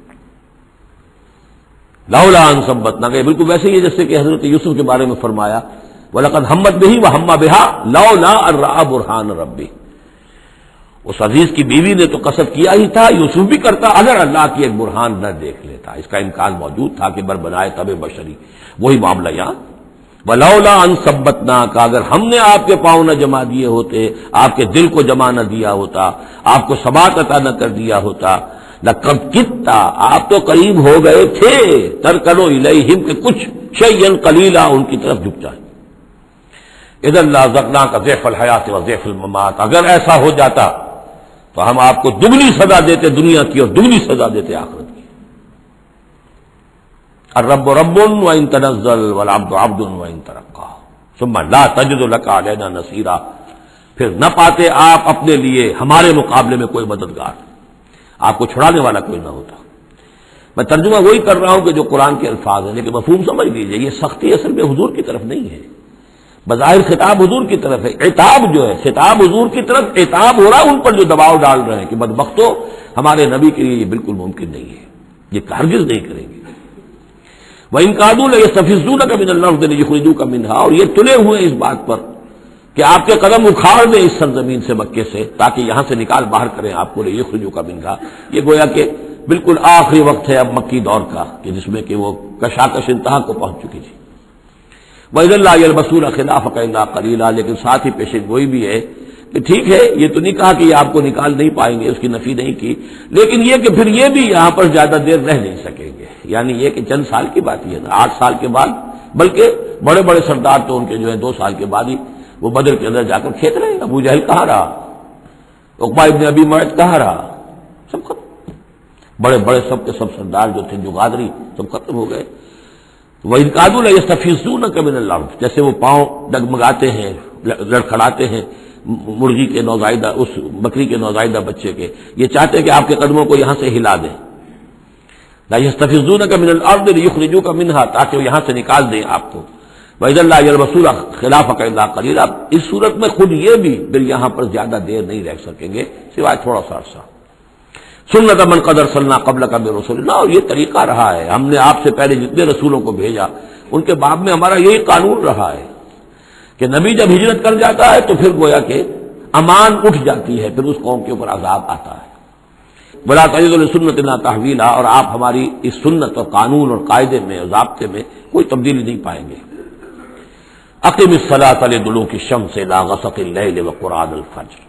لولا ان ثبتناک، بالکل ویسے ہی جیسے کہ حضرت یوسف کے بارے میں فرمایا وَلَقَدْ هَمَّتْ بِهِ وَهَمَّ بِهَا لَوْلَا أَن رَأَىٰ بُرْهَانَ رَبِّهِ، اس عزیز کی بیوی نے تو قصد کیا ہی تھا، یوسف بھی کرتا اگر اللہ کی ایک برہان نہ دیکھ لیتا، اس کا امکان موجود تھا کہ بر بنائے تب بشری، وہی معاملہ یہاں۔ وَلَوْلَا أَن ثَبَّتْنَاكَ، اگر ہم نے آپ کے پاؤں نہ جما دیے ہوتے، آپ کے دل کو جما نہ دیا ہوتا، آپ کو ثبات عطا نہ کر دیا ہوتا، لَقَدْ كِدتَّ، آپ تو قریب ہو گئے تھے، تَرْكَنُ إِلَيْهِمْ کہ کچھ شَيْئًا قَلِيلًا ان کی طرف جھک جائیں۔ اِذًا لَأَذَقْنَاكَ ضِعْفَ الْحَيَاةِ وَضِعْفَ الْمَمَاتِ، اگر ایسا ہو جاتا تو ہم آپ کو دگنی سزا دیتے دنیا کی اور دگنی سزا دیتے آخرت کی۔ الرب رب وإن تنزل والعبد عبد وإن ترقى ثم لا تجد لك علينا نصيرا، پھر نہ پاتے آپ اپنے لیے ہمارے مقابلے میں کوئی مددگار، آپ کو چھڑانے والا کوئی نہ ہوتا۔ میں ترجمہ وہی کر رہا ہوں کہ جو قرآن کے الفاظ ہیں، لیکن مفہوم سمجھ لیجیے، یہ سختی اصل میں حضور کی طرف نہیں ہے، بظاہر خطاب حضور کی طرف ہے، عتاب جو ہے خطاب حضور کی طرف، عتاب ہو رہا ہے ان پر جو دباؤ ڈال رہے ہیں کہ بدبختو ہمارے نبی کے لیے یہ بالکل ممکن نہیں ہے، یہ ہرگز نہیں کریں گے۔ وَإِن كَادُوا لَيَسْتَفِزُّونَكَ مِنَ الْأَرْضِ لِيُخْرِجُوكَ مِنْهَا، اور یہ تلے ہوئے اس بات پر کہ آپ کے قدم اکھاڑ دیں اس سرزمین سے، مکے سے، تاکہ یہاں سے نکال باہر کریں آپ کو، لِيُخْرِجُوكَ مِنْهَا، یہ گویا کہ بالکل آخری وقت ہے اب مکی دور کا کہ جس میں کہ وہ کشاکش انتہا کو پہنچ چکی تھی۔ وَإِذًا لَا يَلْبَسُونَ خِلَافَكَ إِلَّا قَلِيلًا، لیکن ساتھ ہی پیشن گوئی بھی ہے کہ ٹھیک ہے یہ تو نہیں کہا کہ یہ آپ کو نکال نہیں پائیں گے، اس کی نفی نہیں کی، لیکن یہ کہ پھر یہ بھی یہاں پر زیادہ دیر رہ نہیں سکیں گے، یعنی یہ کہ چند سال کی بات ہی ہے نا، 8 سال کے بعد، بلکہ بڑے بڑے سردار تو ان کے جو ہے 2 سال کے بعد ہی وہ بدر کے اندر جا کر کھیت رہے، ابو جہل کہاں رہا، عقبہ ابن ابی معیط کہاں رہا، سب ختم، بڑے بڑے سب کے سب سردار جو تھے جو غادری سب ختم ہو گئے۔ وَإِن كَادُوا لَيَسْتَفِزُّونَكَ مِنَ الْأَرْضِ، جیسے وہ پاؤں ڈگمگاتے ہیں، لڑکھڑاتے ہیں مرغی کے نوزائیدہ، اس بکری کے نوزائیدہ بچے کے، یہ چاہتے ہیں کہ آپ کے قدموں کو یہاں سے ہلا دیں، لا يَسْتَفِزُّونَكَ مِنَ الْأَرْضِ لِيُخْرِجُوكَ مِنْهَا، تاکہ وہ یہاں سے نکال دیں آپ کو۔ وَإِذًا لَا يَلْبَسُونَ خِلَافَكَ إِلَّا قَلِيلًا، اس صورت میں خود یہ بھی پھر یہاں پر زیادہ دیر نہیں رہ سکیں گے سوائے تھوڑا سا عرصہ۔ سنت من قد ارسلنا قبلک من رسلنا، اور یہ طریقہ رہا ہے، ہم نے آپ سے پہلے جتنے رسولوں کو بھیجا ان کے باب میں ہمارا یہی قانون رہا ہے کہ نبی جب ہجرت کر جاتا ہے تو پھر گویا کہ امان اٹھ جاتی ہے، پھر اس قوم کے اوپر عذاب آتا ہے۔ ولا تجد لسنتنا تحویلا، اور آپ ہماری اس سنت اور قانون اور قاعدے میں اور ضابطے میں کوئی تبدیلی نہیں پائیں گے۔ اقم الصلاۃ لدلوک الشمس الى غسق اللیل وقرآن الفجر،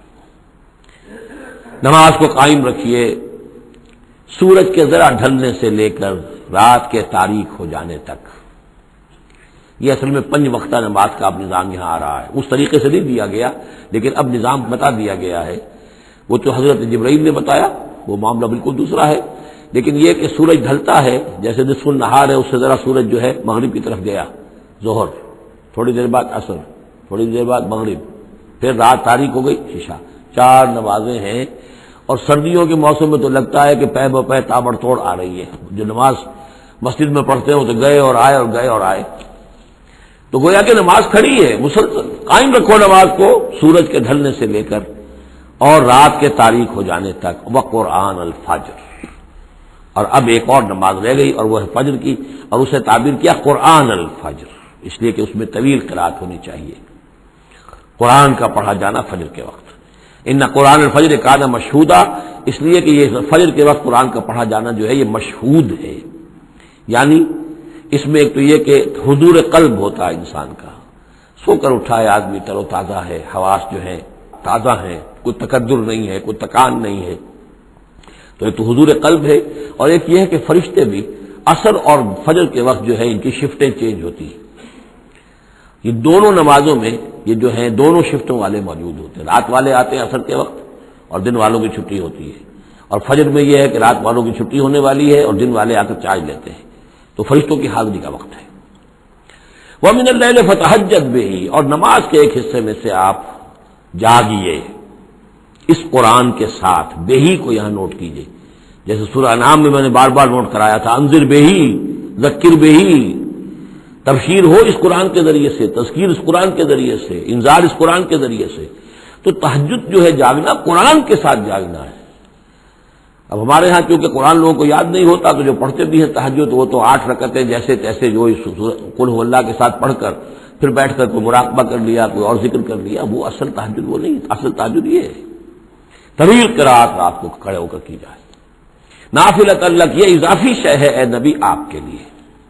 نماز کو قائم رکھیے سورج کے ذرا ڈھلنے سے لے کر رات کے تاریک ہو جانے تک۔ یہ اصل میں 5 وقتہ نماز کا اب نظام یہاں آ رہا ہے، اس طریقے سے نہیں دیا گیا لیکن اب نظام بتا دیا گیا ہے وہ تو حضرت جبرائیل نے بتایا، وہ معاملہ بالکل دوسرا ہے. لیکن یہ کہ سورج ڈھلتا ہے، جیسے نصف النہار ہے، اس سے ذرا سورج جو ہے مغرب کی طرف گیا، ظہر، تھوڑی دیر بعد عصر، تھوڑی دیر بعد مغرب، پھر رات تاریک ہو گئی، عشاء. 4 نمازیں ہیں. اور سردیوں کے موسم میں تو لگتا ہے کہ پے بپے تابڑ توڑ آ رہی ہے. جو نماز مسجد میں پڑھتے ہیں وہ تو گئے اور آئے اور گئے اور آئے. تو گویا کہ نماز کھڑی ہے، مسلسل قائم رکھو نماز کو سورج کے ڈھلنے سے لے کر اور رات کے تاریک ہو جانے تک. وقرآن الفجر. اور اب ایک اور نماز رہ گئی اور وہ ہے فجر کی، اور اسے تعبیر کیا قرآن الفجر، اس لیے کہ اس میں طویل قرات ہونی چاہیے، قرآن کا پڑھا جانا فجر کے وقت. ان قرآن الفجر کان مشہودا، اس لیے کہ یہ فجر کے وقت قرآن کا پڑھا جانا جو ہے یہ مشہود ہے. یعنی اس میں ایک تو یہ کہ حضور قلب ہوتا ہے انسان کا، سو کر اٹھا ہے آدمی، تر و تازہ ہے، حواس جو ہیں تازہ ہیں، کوئی تکدر نہیں ہے، کوئی تکان نہیں ہے، تو ایک تو حضور قلب ہے. اور ایک یہ ہے کہ فرشتے بھی عصر اور فجر کے وقت جو ہے ان کی شفٹیں چینج ہوتی ہیں. یہ دونوں نمازوں میں یہ جو ہیں دونوں شفٹوں والے موجود ہوتے ہیں. رات والے آتے ہیں عصر کے وقت اور دن والوں کی چھٹی ہوتی ہے. اور فجر میں یہ ہے کہ رات والوں کی چھٹی ہونے والی ہے اور دن والے آ کر چارج لیتے ہیں، تو فرشتوں کی حاضری کا وقت ہے. وَمِنَ اللَّيْلِ فَتَهَجَّدْ بِهِ، اور نماز کے ایک حصے میں سے آپ جاگیے اس قرآن کے ساتھ. بہی کو یہاں نوٹ کیجئے، جیسے سورہ انعام میں نے بار بار نوٹ کرایا تھا، انذر بہی ذکر بہی، تبشیر ہو اس قرآن کے ذریعے سے، تذکیر اس قرآن کے ذریعے سے، انذار اس قرآن کے ذریعے سے. تو تہجد جو ہے جاگنا قرآن کے ساتھ جاگنا ہے. اب ہمارے ہاں چونکہ قرآن لوگوں کو یاد نہیں ہوتا تو جو پڑھتے بھی ہیں تہجد وہ تو 8 رکعتیں جیسے تیسے جو قل هو اللہ کے ساتھ پڑھ کر پھر بیٹھ کر کوئی مراقبہ کر لیا، کوئی اور ذکر کر لیا. وہ اصل تہجد وہ نہیں. اصل تہجد یہ ہے طویل قرات رات کو کھڑے ہو کر کی جائے. نافلۃ لک، یہ اضافی شے ہے اے نبی آپ کے لیے.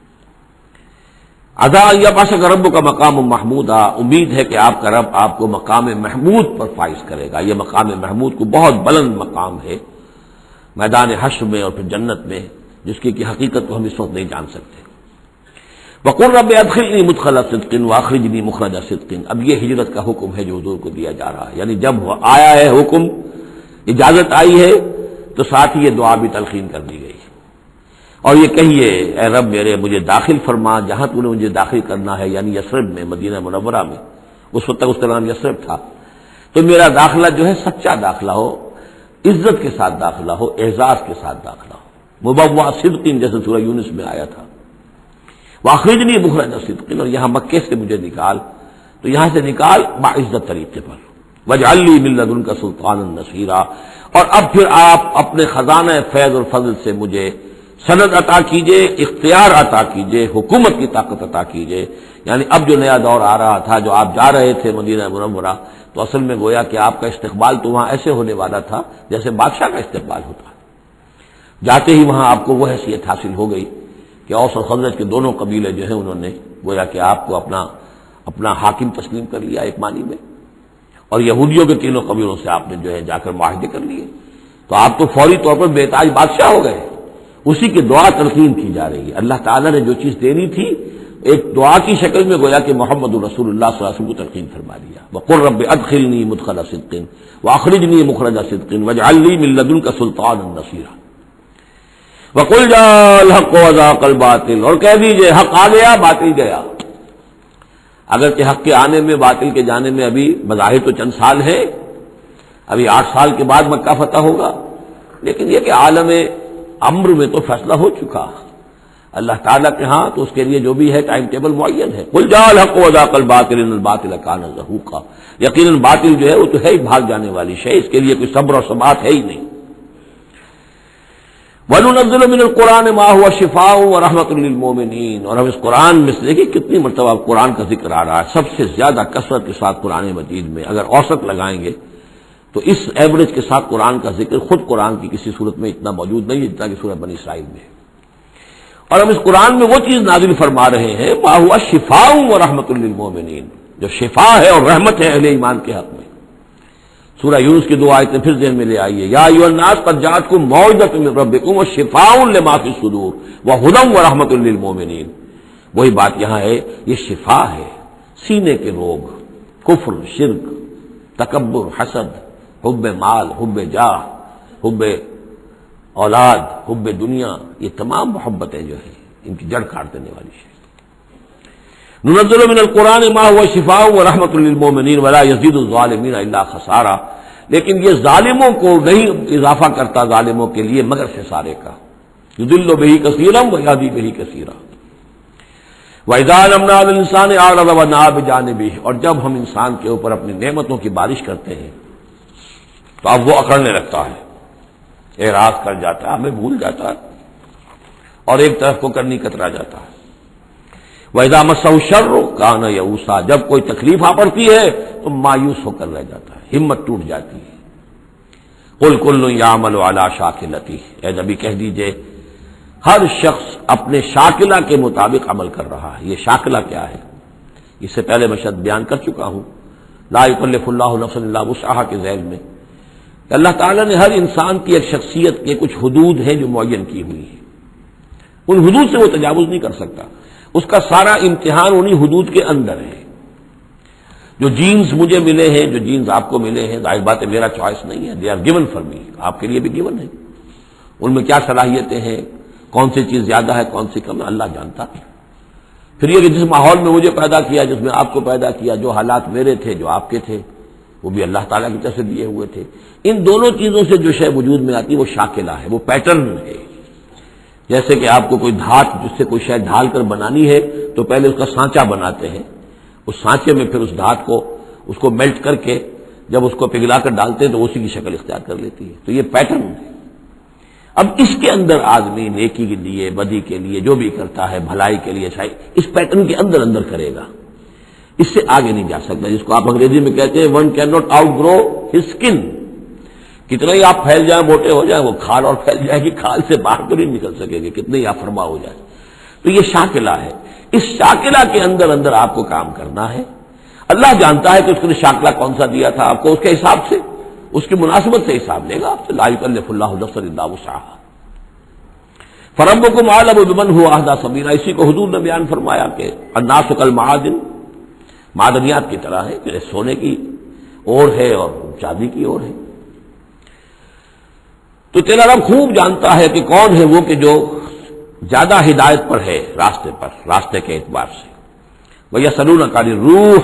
عسیٰ ان یبعثک ربک مقام محمودا، امید ہے کہ آپ کا رب آپ کو مقام محمود پر فائز کرے گا. یہ مقام محمود کو بہت بلند مقام ہے میدان حشر میں اور پھر جنت میں، جس کی حقیقت کو ہم اس وقت نہیں جان سکتے. وقل رب ادخلنی مدخل صدق واخرجنی مخرج صدق. اب یہ ہجرت کا حکم ہے جو حضور کو دیا جا رہا ہے. یعنی جب آیا ہے حکم، اجازت آئی ہے، تو ساتھ ہی یہ دعا بھی تلقین کر دی گئی. اور یہ کہیے اے رب میرے مجھے داخل فرما جہاں تو نے مجھے داخل کرنا ہے، یعنی یثرب میں، مدینہ منورہ میں. اس وقت تک اس کا نام یثرب تھا. تو میرا داخلہ جو ہے سچا داخلہ ہو، عزت کے ساتھ داخلہ ہو، اعزاز کے ساتھ داخلہ ہو. مبوع صدق جیسے سورہ یونس میں آیا تھا. واخرجنی مخرج صدق، اور یہاں مکے سے مجھے نکال، تو یہاں سے نکال باعزت طریقے پر. واجعل لی من لدنک سلطانا نصیرا، اور اب پھر آپ اپنے خزانہ فیض اور فضل سے مجھے سند عطا کیجئے، اختیار عطا کیجئے، حکومت کی طاقت عطا کیجئے. یعنی اب جو نیا دور آ رہا تھا، جو آپ جا رہے تھے مدینہ منورہ، تو اصل میں گویا کہ آپ کا استقبال تو وہاں ایسے ہونے والا تھا جیسے بادشاہ کا استقبال ہوتا. جاتے ہی وہاں آپ کو وہ حیثیت حاصل ہو گئی کہ اوس اور خزرج کے دونوں قبیلے جو ہیں انہوں نے گویا کہ آپ کو اپنا حاکم تسلیم کر لیا ایک معنی میں. اور یہودیوں کے تینوں قبیلوں سے آپ نے جو ہے جا کر معاہدے کر لیے، تو آپ تو فوری طور پر بے تاج بادشاہ ہو گئے. اسی کی دعا تلقین کی جا رہی ہے. اللہ تعالیٰ نے جو چیز دینی تھی ایک دعا کی شکل میں گویا کہ محمد رسول اللہ صلی اللہ علیہ وسلم کو تلقین فرما دیا. وقل رب ادخلنی مدخل صدق واخرجنی مخرج صدق واجعل لی من لدنک سلطانا نصیرا. وقل جاء الحق وزهق الباطل، اور کہہ دیجئے حق آ گیا باطل گیا. اگرچہ حق کے آنے میں باطل کے جانے میں ابھی بظاہر تو چند سال ہے، ابھی 8 سال کے بعد مکہ فتح ہوگا، لیکن یہ کہ عالم امر میں تو فیصلہ ہو چکا اللہ تعالیٰ کے ہاں، تو اس کے لیے جو بھی ہے ٹائم ٹیبل معین ہے. قل جاء الحق وزهق الباطل ان الباطل کان زهوقا. یقیناً باطل جو ہے وہ تو ہے ہی بھاگ جانے والی شے، اس کے لیے کوئی صبر اور ثبات ہے ہی نہیں. وَنُنَزِّلُ مِنَ الْقُرْآنِ مَا هُوَ شِفَاءٌ وَرَحْمَةٌ لِّلْمُؤْمِنِينَ. اور ہم اس قرآن میں سے دیکھیے کتنی مرتبہ قرآن کا ذکر آ رہا ہے، سب سے زیادہ کثرت کے ساتھ قرآن مجید میں اگر اوسط لگائیں گے تو اس ایوریج کے ساتھ قرآن کا ذکر خود قرآن کی کسی صورت میں اتنا موجود نہیں ہے جتنا کہ سورہ بنی اسرائیل میں. اور ہم اس قرآن میں وہ چیز نازل فرما رہے ہیں مَا هُوَ شِفَاءٌ وَرَحْمَةٌ لِّلْمُؤْمِنِينَ، جو شفا ہے اور رحمت ہے اہل ایمان کے حق میں. سورہ یونس کی 2 آیتیں پھر ذہن میں لے آئیے. یا ایھا الناس قد جاءتکم موعظۃ من ربکم وشفاء لما فی الصدور وہدی ورحمۃ للمؤمنین. وہی بات یہاں ہے، یہ شفا ہے. سینے کے روگ، کفر، شرک، تکبر، حسد، حب مال، حب جاہ، حب اولاد، حب دنیا، یہ تمام محبتیں جو ہیں ان کی جڑ کاٹ دینے والی ہے۔ ننزل من القرآن ما هو شفاء ورحمۃ للمؤمنین ولا یزید الظالمین الا خسارا، لیکن یہ ظالموں کو نہیں اضافہ کرتا ظالموں کے لیے مگر خسارے کا۔ یضل بہ کثیرا ویہدی بہ کثیرا۔ وَإِذَا أَنْعَمْنَا عَلَى الْإِنسَانِ أَعْرَضَ وَنَأَىٰ بِجَانِبِهِ، اور جب ہم انسان کے اوپر اپنی نعمتوں کی بارش کرتے ہیں تو اب وہ اکڑنے لگتا ہے، اعراض کر جاتا ہے، ہمیں بھول جاتا ہے اور ایک طرف کو کرنی کترا جاتا ہے۔ وَإِذَا مَسَّهُ الشَّرُّ كَانَ يَئُوسًا، جب کوئی تکلیف آ پڑتی ہے تو مایوس ہو کر رہ جاتا ہے، ہمت ٹوٹ جاتی ہے۔ قُلْ كُلٌّ يَعْمَلُ عَلَىٰ شَاكِلَتِهِ، اے نبی کہہ دیجئے ہر شخص اپنے شاکلہ کے مطابق عمل کر رہا ہے۔ یہ شاکلہ کیا ہے؟ اس سے پہلے میں شاید بیان کر چکا ہوں، لا یکلف اللہ نفسا الا وسعہا کے ذیل میں کہ اللہ تعالیٰ نے ہر انسان کی ایک شخصیت کے کچھ حدود ہیں جو معین کی ہوئی ہیں، ان حدود سے وہ تجاوز نہیں کر سکتا، اس کا سارا امتحان انہی حدود کے اندر ہے۔ جو جینز مجھے ملے ہیں، جو جینز آپ کو ملے ہیں، ظاہر بات ہے میرا چوائس نہیں ہے، they are given for me, آپ کے لیے بھی گیون ہے۔ ان میں کیا صلاحیتیں ہیں، کون سی چیز زیادہ ہے کون سی کم ہے، اللہ جانتا ہے۔ پھر یہ کہ جس ماحول میں مجھے پیدا کیا، جس میں آپ کو پیدا کیا، جو حالات میرے تھے جو آپ کے تھے وہ بھی اللہ تعالیٰ کی طرف سے دیے ہوئے تھے۔ ان دونوں چیزوں سے جو شے وجود میں آتی ہے وہ شاکلہ ہے، وہ پیٹرن ہے۔ جیسے کہ آپ کو کوئی دھات جس سے کوئی شے ڈھال کر بنانی ہے تو پہلے اس کا سانچہ بناتے ہیں، اس سانچے میں پھر اس دھات کو اس کو میلٹ کر کے جب اس کو پگھلا کر ڈالتے ہیں تو اسی کی شکل اختیار کر لیتی ہے۔ تو یہ پیٹرن ہے۔ اب اس کے اندر آدمی نیکی کے لیے، بدی کے لیے جو بھی کرتا ہے، بھلائی کے لیے اچھائی، اس پیٹرن کے اندر اندر کرے گا، اس سے آگے نہیں جا سکتا، جس کو آپ انگریزی میں کہتے ہیں one cannot outgrow his skin. کتنے ہی آپ پھیل جائیں، موٹے ہو جائیں، وہ کھال اور پھیل جائے گی، کھال سے باہر تو نہیں نکل سکے گے، کتنے ہی آپ فرما ہو جائیں۔ تو یہ شاکلہ ہے، اس شاکلہ کے اندر اندر آپ کو کام کرنا ہے۔ اللہ جانتا ہے کہ اس نے شاکلہ کون سا دیا تھا آپ کو، اس کے حساب سے، اس کی مناسبت سے حساب لے گا آپ سے۔ لا یکلف اللہ نفسا الا وسعہا، فربکم اعلم بمن هو اہدی سبیلا۔ اسی کو حضور نے بیان فرمایا کہ الناس کالمعادن، معدنیات کی طرح ہے، کہ سونے کی اور ہے اور چاندی کی اور ہے۔ تو تیرا رب خوب جانتا ہے کہ کون ہے وہ کہ جو زیادہ ہدایت پر ہے، راستے پر، راستے کے اعتبار سے۔ وَيَسْأَلُونَكَ عَنِ الرُّوحِ،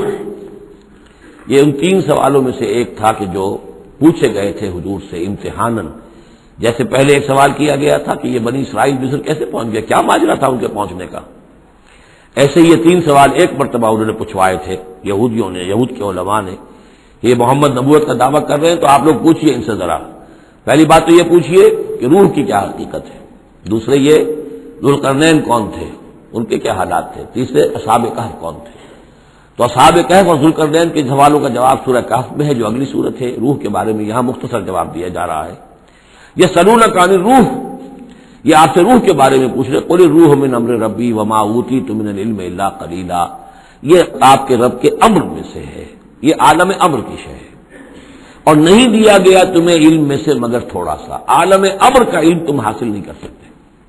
یہ ان 3 سوالوں میں سے ایک تھا کہ جو پوچھے گئے تھے حضور سے امتحاناً۔ جیسے پہلے ایک سوال کیا گیا تھا کہ یہ بنی اسرائیل مصر کیسے پہنچ گئے، کیا ماجرا تھا ان کے پہنچنے کا، ایسے یہ 3 سوال ایک مرتبہ انہوں نے پوچھوائے تھے یہودیوں نے، یہود کے علماء نے۔ یہ محمد نبوت کا دعویٰ کر رہے ہیں تو آپ لوگ پوچھئے ان سے ذرا، پہلی بات تو یہ پوچھئے کہ روح کی کیا حقیقت ہے، دوسرے یہ ذوالقرنین کون تھے، ان کے کیا حالات تھے، تیسرے اصحاب کہف کون تھے۔ تو اصحاب کہف اور ذوالقرنین کے سوالوں کا جواب سورہ کہف میں ہے جو اگلی سورت ہے۔ روح کے بارے میں یہاں مختصر جواب دیا جا رہا ہے۔ یسألونک عن الروح، یہ آپ سے روح کے بارے میں پوچھ رہے، قل الروح من امر ربی وما اوتیت من العلم الا قلیلا، یہ آپ کے رب کے امر میں سے ہے، یہ عالم امر کی شے ہے، اور نہیں دیا گیا تمہیں علم میں سے مگر تھوڑا سا۔ عالم امر کا علم تم حاصل نہیں کر سکتے،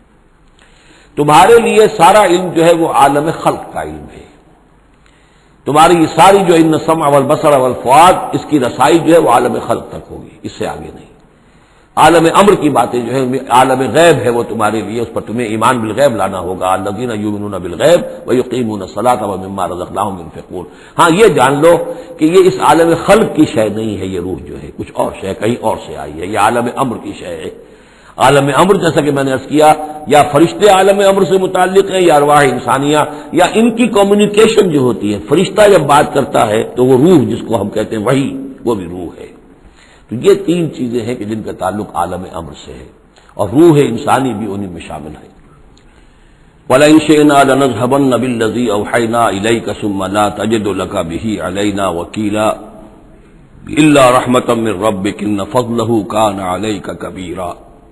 تمہارے لیے سارا علم جو ہے وہ عالم خلق کا علم ہے۔ تمہاری یہ ساری جو ان السمع والبصر والفؤاد، اس کی رسائی جو ہے وہ عالم خلق تک ہوگی، اس سے آگے نہیں۔ عالم امر کی باتیں جو ہے عالم غیب ہے، وہ تمہارے لیے اس پر تمہیں ایمان بالغیب لانا ہوگا۔ الذین یؤمنون بالغیب ویقیمون الصلاۃ ومما رزقناہم ينفقون۔ ہاں یہ جان لو کہ یہ اس عالم خلق کی شے نہیں ہے، یہ روح جو ہے کچھ اور شے کہیں اور سے آئی ہے، یہ عالم امر کی شے ہے۔ عالم امر جیسا کہ میں نے عرض کیا، یا فرشتے عالم امر سے متعلق ہیں یا ارواح انسانیہ، یا ان کی کمیونیکیشن جو ہوتی ہے، فرشتہ جب بات کرتا ہے تو وہ روح جس کو ہم کہتے ہیں وحی، وہ بھی روح ہے۔ تو یہ 3 چیزیں ہیں کہ جن کا تعلق عالم امر سے ہے، اور روح انسانی بھی انہی میں شامل ہے۔ وَلَئِن شِئْنَا لَنَذْهَبَنَّ بِالَّذِي أَوْحَيْنَا إِلَيْكَ ثُمَّ لَا تَجِدُ لَكَ بِهِ عَلَيْنَا وَكِيلًا إِلَّا رَحْمَةً مِّن رَّبِّكَ إِنَّ فَضْلَهُ كَانَ عَلَيْكَ كَبِيرًا۔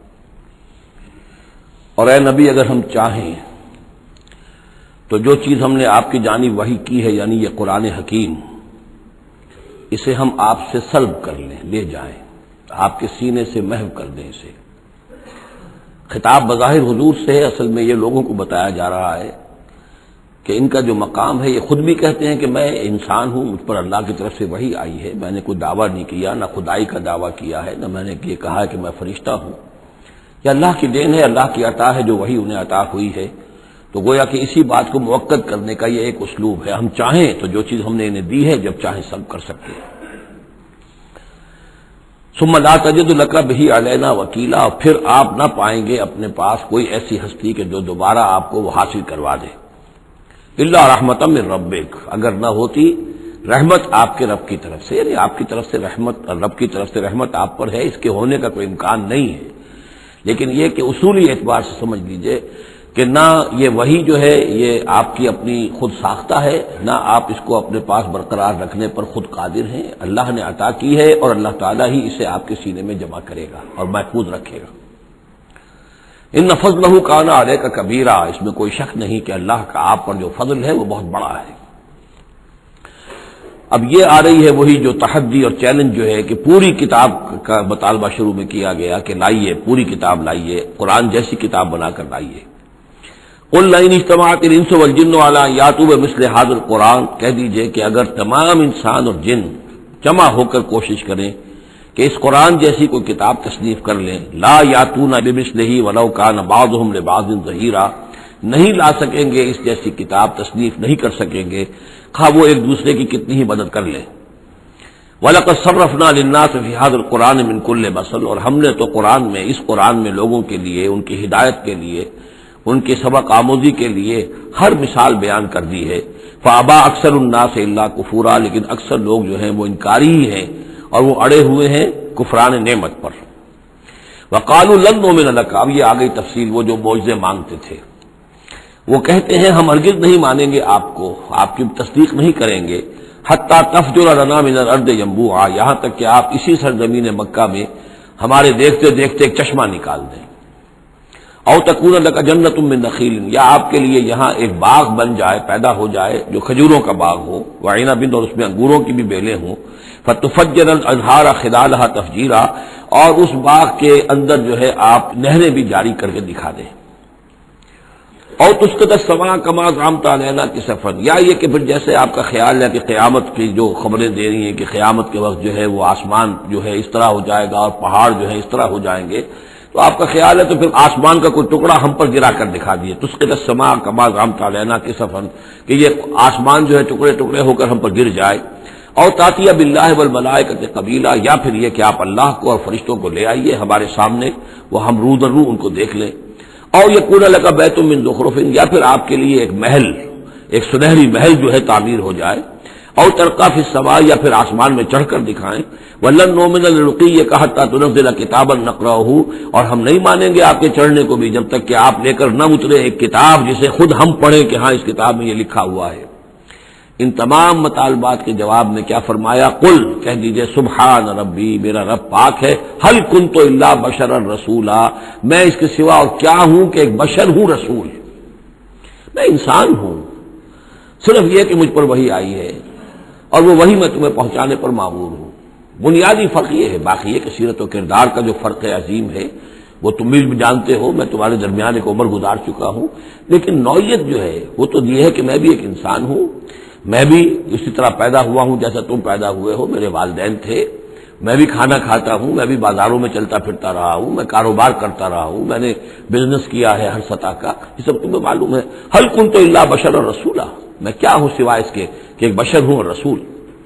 اور اے نبی اگر ہم چاہیں تو جو چیز ہم نے آپ کی جانب وحی کی ہے، یعنی یہ قرآن حکیم، اسے ہم آپ سے سلب کر لیں، لے جائیں، آپ کے سینے سے محو کر دیں اسے۔ خطاب بظاہر حضور سے ہے، اصل میں یہ لوگوں کو بتایا جا رہا ہے کہ ان کا جو مقام ہے، یہ خود بھی کہتے ہیں کہ میں انسان ہوں، مجھ پر اللہ کی طرف سے وحی آئی ہے، میں نے کوئی دعویٰ نہیں کیا، نہ خدائی کا دعویٰ کیا ہے، نہ میں نے یہ کہا ہے کہ میں فرشتہ ہوں، یہ اللہ کی دین ہے، اللہ کی عطا ہے جو وحی انہیں عطا ہوئی ہے۔ تو گویا کہ اسی بات کو مؤکد کرنے کا یہ ایک اسلوب ہے، ہم چاہیں تو جو چیز ہم نے انہیں دی ہے جب چاہیں سب کر سکتے ہیں۔ ثم لا تجد لک بہ علینا وکیلا، اور پھر آپ نہ پائیں گے اپنے پاس کوئی ایسی ہستی کہ جو دوبارہ آپ کو وہ حاصل کروا دے، الا رحمتا من ربک، اگر نہ ہوتی رحمت آپ کے رب کی طرف سے، یعنی آپ کی طرف سے رحمت، رب کی طرف سے رحمت آپ پر ہے، اس کے ہونے کا کوئی امکان نہیں ہے، لیکن یہ کہ اصولی اعتبار سے سمجھ لیجئے کہ نہ یہ وحی جو ہے یہ آپ کی اپنی خود ساختہ ہے، نہ آپ اس کو اپنے پاس برقرار رکھنے پر خود قادر ہیں، اللہ نے عطا کی ہے اور اللہ تعالیٰ ہی اسے آپ کے سینے میں جمع کرے گا اور محفوظ رکھے گا۔ ان فضلہ کان علیک کبیرا، اس میں کوئی شک نہیں کہ اللہ کا آپ پر جو فضل ہے وہ بہت بڑا ہے۔ اب یہ آ رہی ہے وہی جو تحدی اور چیلنج جو ہے کہ پوری کتاب کا مطالبہ شروع میں کیا گیا کہ لائیے، پوری کتاب لائیے، قرآن جیسی کتاب بنا کر لائیے۔ قل لئن اجتمعت الانس والجن علی ان یاتوا بمثل ھذا القرآن، کہہ دیجئے کہ اگر تمام انسان اور جن جمع ہو کر کوشش کریں کہ اس قرآن جیسی کوئی کتاب تصنیف کر لیں، لا یاتون بمثلہ ولو کان بعضهم لبعض ظہیرا، نہیں لا سکیں گے اس جیسی کتاب تصنیف نہیں کر سکیں گے، خواہ وہ ایک دوسرے کی کتنی ہی مدد کر لیں۔ وَلَقَدْ صَرَّفْنَا لِلنَّاسِ فِي هَذَا الْقُرْآنِ مِنْ كُلِّ مَثَلٍ، اور ہم نے تو قرآن میں، اس قرآن میں لوگوں کے لیے، ان کی ہدایت کے لیے، ان کی سبق آموزی کے لیے ہر مثال بیان کر دی ہے۔ فَأَبَىٰ أَكْثَرُ النَّاسِ إِلَّا كُفُورًا، لیکن اکثر لوگ جو ہیں وہ انکاری ہی ہیں اور وہ اڑے ہوئے ہیں کفران نعمت پر۔ وَقَالُوا لَن نُّؤْمِنَ لَكَ، اب یہ آ گئی تفصیل، وہ جو معجزے مانگتے تھے، وہ کہتے ہیں ہم ہرگز نہیں مانیں گے آپ کو، آپ کی تصدیق نہیں کریں گے، حتیٰ تفجر لنا من الارض ينبوعا، یہاں تک کہ آپ اسی سرزمین مکہ میں ہمارے دیکھتے دیکھتے ایک چشمہ نکال دیں، او تکون لک جنت من نخیل، یا آپ کے لیے یہاں ایک باغ بن جائے، پیدا ہو جائے جو کھجوروں کا باغ ہو، وعنب، اور اس میں انگوروں کی بھی بیلیں ہوں، فتفجر الانہار خلالها تفجیرا، اور اس باغ کے اندر جو ہے آپ نہریں بھی جاری کر کے دکھا دیں، اور تسقط السماء کما زعمت علینا کسفا، یا یہ کہ پھر جیسے آپ کا خیال ہے کہ قیامت کی جو خبریں دے رہی ہیں کہ قیامت کے وقت جو ہے وہ آسمان جو ہے اس طرح ہو جائے گا اور پہاڑ جو ہے اس طرح ہو جائیں گے، تو آپ کا خیال ہے تو پھر آسمان کا کوئی ٹکڑا ہم پر گرا کر دکھا دیے، تسقط السماء کما زعمت علینا کسفا، کہ یہ آسمان جو ہے ٹکڑے ٹکڑے ہو کر ہم پر گر جائے، اور تاتیہ باللہ والملائکۃ قبیلا، یا پھر یہ کہ آپ اللہ کو اور فرشتوں کو لے آئیے ہمارے سامنے، وہ ہم رو در رو ان کو دیکھ لیں، اور یکون لک بیت من زخرف، یا پھر آپ کے لیے ایک محل، ایک سنہری محل جو ہے تعمیر ہو جائے، اور ترقی فی السماء، یا پھر آسمان میں چڑھ کر دکھائیں، ولن نؤمن لرقیک حتی تنزل کتابا نقرأہ، اور ہم نہیں مانیں گے آپ کے چڑھنے کو بھی جب تک کہ آپ لے کر نہ اترے ایک کتاب جسے خود ہم پڑھیں کہ ہاں اس کتاب میں یہ لکھا ہوا ہے۔ ان تمام مطالبات کے جواب میں کیا فرمایا؟ قل، کہہ دیجئے سبحان ربی، میرا رب پاک ہے، هل كنت الا بشرا رسولا، میں اس کے سوا اور کیا ہوں کہ ایک بشر ہوں، رسول، میں انسان ہوں، صرف یہ کہ مجھ پر وحی آئی ہے اور وہ وحی میں تمہیں پہنچانے پر مامور ہوں۔ بنیادی فرق یہ ہے، باقی یہ کہ سیرت و کردار کا جو فرق عظیم ہے وہ تم بھی جانتے ہو، میں تمہارے درمیان ایک عمر گزار چکا ہوں، لیکن نوعیت جو ہے وہ تو یہ ہے کہ میں بھی ایک انسان ہوں، میں بھی اسی طرح پیدا ہوا ہوں جیسا تم پیدا ہوئے ہو، میرے والدین تھے، میں بھی کھانا کھاتا ہوں، میں بھی بازاروں میں چلتا پھرتا رہا ہوں، میں کاروبار کرتا رہا ہوں، میں نے بزنس کیا ہے ہر سطح کا، یہ سب تمہیں معلوم ہے۔ هل كنت الا بشرا رسولا، میں کیا ہوں سوائے اس کے کہ ایک بشر ہوں اور رسول۔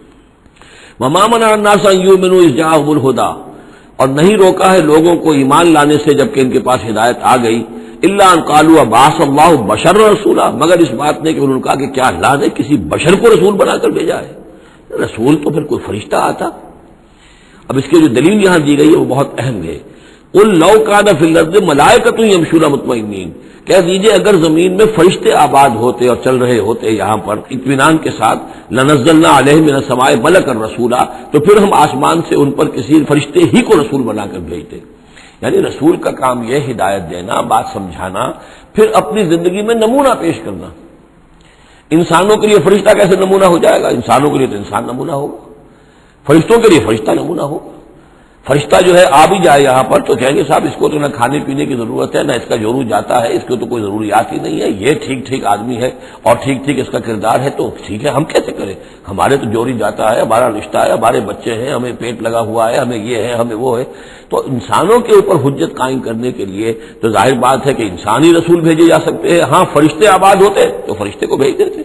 وما منع الناس ان يؤمنوا اذ جاءهم الهدى، اور نہیں روکا ہے لوگوں کو ایمان لانے سے جبکہ ان کے پاس ہدایت آ گئی، الا ان قالوا بعث اللہ بشر رسولا، مگر اس بات نے کہ انہوں نے کہا کہ کیا اللہ نے کسی بشر کو رسول بنا کر بھیجا ہے؟ رسول تو پھر کوئی فرشتہ آتا۔ اب اس کی جو دلیل یہاں دی گئی ہے وہ بہت اہم ہے۔ قل لو کان فی الارض ملائکۃ یمشون مطمئنین، کہہ دیجئے اگر زمین میں فرشتے آباد ہوتے اور چل رہے ہوتے یہاں پر اطمینان کے ساتھ، لنزلنا علیہم من السماء ملکا رسولا، تو پھر ہم آسمان سے ان پر کسی فرشتے ہی کو رسول بنا کر بھیجتے۔ یعنی رسول کا کام یہ ہدایت دینا، بات سمجھانا، پھر اپنی زندگی میں نمونہ پیش کرنا۔ انسانوں کے لیے فرشتہ کیسے نمونہ ہو جائے گا؟ انسانوں کے لیے تو انسان نمونہ ہوگا، فرشتوں کے لیے فرشتہ نمونہ ہوگا۔ فرشتہ جو ہے آ بھی جائے یہاں پر تو کہیں گے صاحب اس کو تو نہ کھانے پینے کی ضرورت ہے، نہ اس کا جورو جاتا ہے، اس کو تو کوئی ضروریات ہی نہیں ہے، یہ ٹھیک ٹھیک آدمی ہے اور ٹھیک ٹھیک اس کا کردار ہے، تو ٹھیک ہے ہم کیسے کریں، ہمارے تو جوری جاتا ہے، ہمارا رشتہ ہے، ہمارے بچے ہیں، ہمیں پیٹ لگا ہوا ہے، ہمیں یہ ہے، ہمیں وہ ہے۔ تو انسانوں کے اوپر حجت قائم کرنے کے لیے تو ظاہر بات ہے کہ انسانی رسول بھیجے جا سکتے ہیں، ہاں فرشتے آباد ہوتے تو فرشتے کو بھیج دیتے۔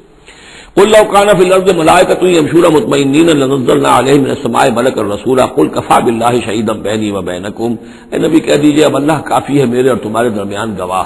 قل لو كان في الارض ملائكة يمشون مطمئنين لنزلنا عليهم من السماء ملكا رسولا قل كفى بالله شهيدا بيني وبينكم، اے نبی کہہ دیجئے اب اللہ کافی ہے میرے اور تمہارے درمیان گواہ،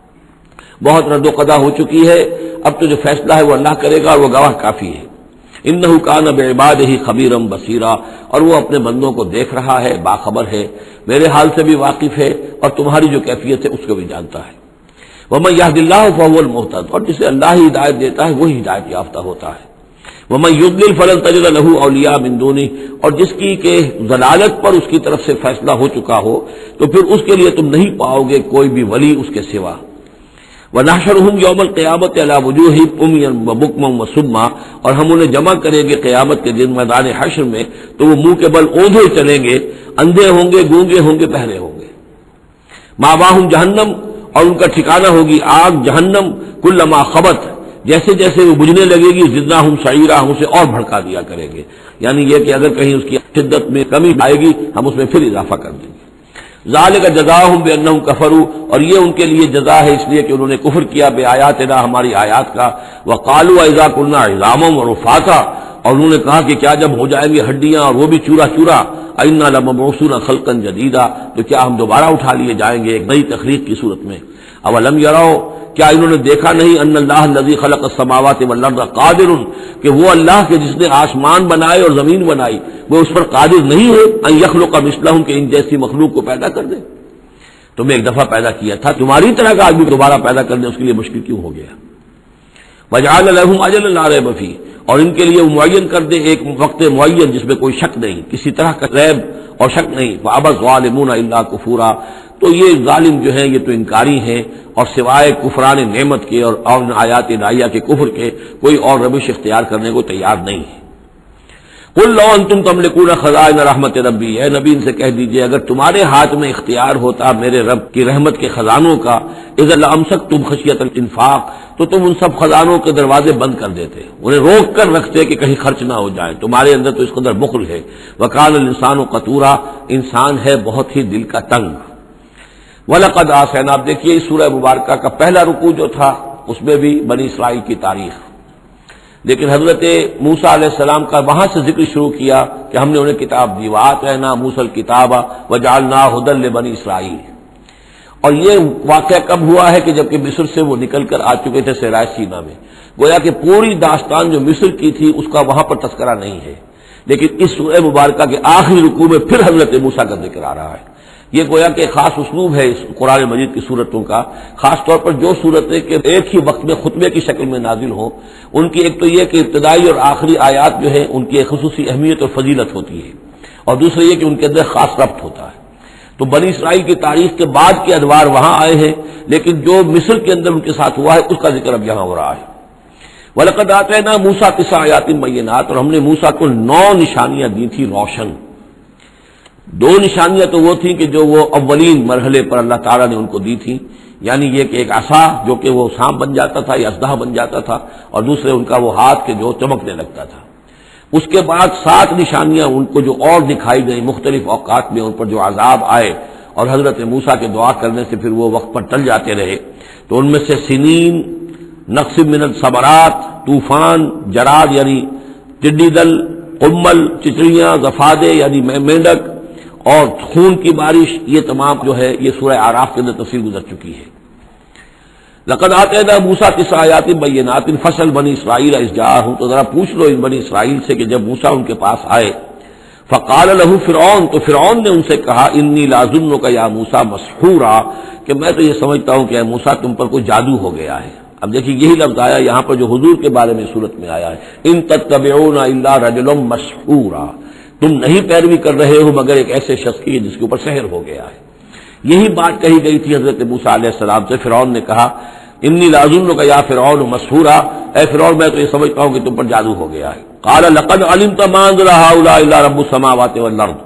بہت رد و قضا ہو چکی ہے، اب تو جو فیصلہ ہے وہ اللہ کرے گا اور وہ گواہ کافی ہے۔ انه كان بعباده خبيرا بصيرا، اور وہ اپنے بندوں کو دیکھ رہا ہے، باخبر ہے، میرے حال سے بھی واقف ہے اور تمہاری جو کیفیت ہے اس کو بھی جانتا ہے۔ وَمَن يَهْدِ اللَّهُ فَهُوَ الْمُهْتَدِ، اور جسے اللہ ہی ہدایت دیتا ہے وہی ہدایت یافتہ ہوتا ہے۔ وَمَن يُضْلِلْ فَلَن تَجِدَ لَهُ أَوْلِيَاءَ مِن دُونِهِ، اور جس کی کہ ضلالت پر اس کی طرف سے فیصلہ ہو چکا ہو تو پھر اس کے لیے تم نہیں پاؤ گے کوئی بھی ولی اس کے سوا۔ وَنَحْشُرُهُمْ يَوْمَ الْقِيَامَةِ عَلَىٰ وُجُوهِهِمْ عُمْيًا وَبُكْمًا وَصُمًّا، اور ہم انہیں جمع کریں گے قیامت کے دن میدان حشر میں تو وہ منہ کے بل اوندھے چلیں گے، اندھے ہوں گے، گونگے ہوں گے، بہرے ہوں گے۔ مَأْوَاهُمْ جَهَنَّمُ، اور ان کا ٹھکانہ ہوگی آگ جہنم، کلما خبت، جیسے جیسے وہ بجھنے لگے گی زدناہم سعیرا، ہم اسے اور بھڑکا دیا کریں گے، یعنی یہ کہ اگر کہیں اس کی شدت میں کمی آئے گی ہم اس میں پھر اضافہ کر دیں گے۔ ذالک جزاؤہم بانہم کفروا، اور یہ ان کے لیے جزا ہے اس لیے کہ انہوں نے کفر کیا بے آیاتنا، ہماری آیات کا۔ وقالوا اذا كنا عظاما ورفاتا، اور انہوں نے کہا کہ کیا جب ہو جائیں گے ہڈیاں اور وہ بھی چورا چورا، انا لمبعوثون خلقا جدیدا، تو کیا ہم دوبارہ اٹھا لیے جائیں گے ایک نئی تخلیق کی صورت میں۔ اولم یروا، کیا انہوں نے دیکھا نہیں، ان اللہ الذی خلق السماوات والارض قادر، کہ وہ اللہ کے جس نے آسمان بنائے اور زمین بنائی وہ اس پر قادر نہیں ہے ان یخلق مثلہم، کہ ان جیسی مخلوق کو پیدا کر دے۔ تمہیں ایک دفعہ پیدا کیا تھا، تمہاری طرح کا آدمی دوبارہ پیدا کرنے اس کے لیے مشکل کیوں ہو گیا؟ وجعل لهم اجلا لا ریب فیہ، اور ان کے لیے معین کر دے ایک وقت معین جس میں کوئی شک نہیں، کسی طرح کا ریب اور شک نہیں۔ فابى الظالمون الا کفورا، تو یہ ظالم جو ہیں یہ تو انکاری ہیں اور سوائے کفران نعمت کے اور آیات الہیہ کے کفر کے کوئی اور روش اختیار کرنے کو تیار نہیں ہے۔ قل لو انتم تملکون خزائن رحمت ربی، اے نبی ان سے کہہ دیجئے اگر تمہارے ہاتھ میں اختیار ہوتا میرے رب کی رحمت کے خزانوں کا، اذا لامسکتم خشیۃ الانفاق، تو تم ان سب خزانوں کے دروازے بند کر دیتے، انہیں روک کر رکھتے کہ کہیں خرچ نہ ہو جائے، تمہارے اندر تو اس قدر بخل ہے۔ وکان الانسان قتورا، انسان ہے بہت ہی دل کا تنگ۔ وَلَقَدْ آتَيْنَا، آپ دیکھیے اس سورہ مبارکہ کا پہلا رکوع جو تھا اس میں بھی بنی اسرائیل کی تاریخ، لیکن حضرت موسیٰ علیہ السلام کا وہاں سے ذکر شروع کیا کہ ہم نے انہیں کتاب دی، وَآتَيْنَا مُوسَى الْكِتَابَ وَجَعَلْنَاهُ هُدًى لِبَنِي اسرائیل۔ اور یہ واقعہ کب ہوا ہے کہ جبکہ مصر سے وہ نکل کر آ چکے تھے صحرائے سینا میں، گویا کہ پوری داستان جو مصر کی تھی اس کا وہاں پر تذکرہ نہیں ہے، لیکن اس سورہ مبارکہ کے آخری رکوع میں پھر حضرت موسیٰ کا ذکر آ رہا ہے۔ یہ گویا کہ خاص اسلوب ہے اس قرآن مجید کی صورتوں کا، خاص طور پر جو صورتیں کہ ایک ہی وقت میں خطبے کی شکل میں نازل ہوں، ان کی ایک تو یہ کہ ابتدائی اور آخری آیات جو ہیں ان کی ایک خصوصی اہمیت اور فضیلت ہوتی ہے، اور دوسرے یہ کہ ان کے اندر خاص ربط ہوتا ہے۔ تو بنی اسرائیل کی تاریخ کے بعد کے ادوار وہاں آئے ہیں، لیکن جو مصر کے اندر ان کے ساتھ ہوا ہے اس کا ذکر اب یہاں ہو رہا ہے۔ وَلَقَدْ آتَيْنَا مُوسَىٰ 9 آیات بینات، اور ہم نے موسیٰ کو 9 نشانیاں دی تھی روشن۔ 2 نشانیاں تو وہ تھیں کہ جو وہ اولین مرحلے پر اللہ تعالیٰ نے ان کو دی تھی، یعنی یہ کہ ایک عصا جو کہ وہ سانپ بن جاتا تھا یا اژدہا بن جاتا تھا، اور دوسرے ان کا وہ ہاتھ کے جو چمکنے لگتا تھا۔ اس کے بعد 7 نشانیاں ان کو جو اور دکھائی گئی مختلف اوقات میں، ان پر جو عذاب آئے اور حضرت موسیٰ کے دعا کرنے سے پھر وہ وقت پر ٹل جاتے رہے، تو ان میں سے سنین، نقص من الثمرات، طوفان، جراد یعنی ٹڈی دل، قمل چچڑیاں، ضفادع یعنی مینڈک، اور خون کی بارش، یہ تمام جو ہے یہ سورہ اعراف کے اندر تفصیل گزر چکی ہے۔ لقد آتینا موسیٰ 9 آیات بینات فاسأل بنی اسرائیل اذ جاءہم، تو ذرا پوچھ لو ان بنی اسرائیل سے کہ جب موسیٰ ان کے پاس آئے، فقال له فرعون، تو فرعون نے ان سے کہا انی لاظنک یا موسیٰ مسحورا، کہ میں تو یہ سمجھتا ہوں کہ اے موسیٰ تم پر کوئی جادو ہو گیا ہے۔ اب دیکھیے یہی لفظ آیا یہاں پر جو حضور کے بارے میں صورت میں آیا ہے، ان تتبعون الا رجلا مسحورا، تم نہیں پیروی کر رہے ہو مگر ایک ایسے شخص کی جس کے اوپر سحر ہو گیا ہے۔ یہی بات کہی گئی تھی حضرت موسیٰ علیہ السلام سے۔ فرعون نے کہا انی لاظنک یا فرعون مسحورا، اے فرعون میں تو یہ سمجھتا ہوں کہ تم پر جادو ہو گیا ہے۔ قال لقد علمت ما انزل هؤلاء الا رب السماوات والارض،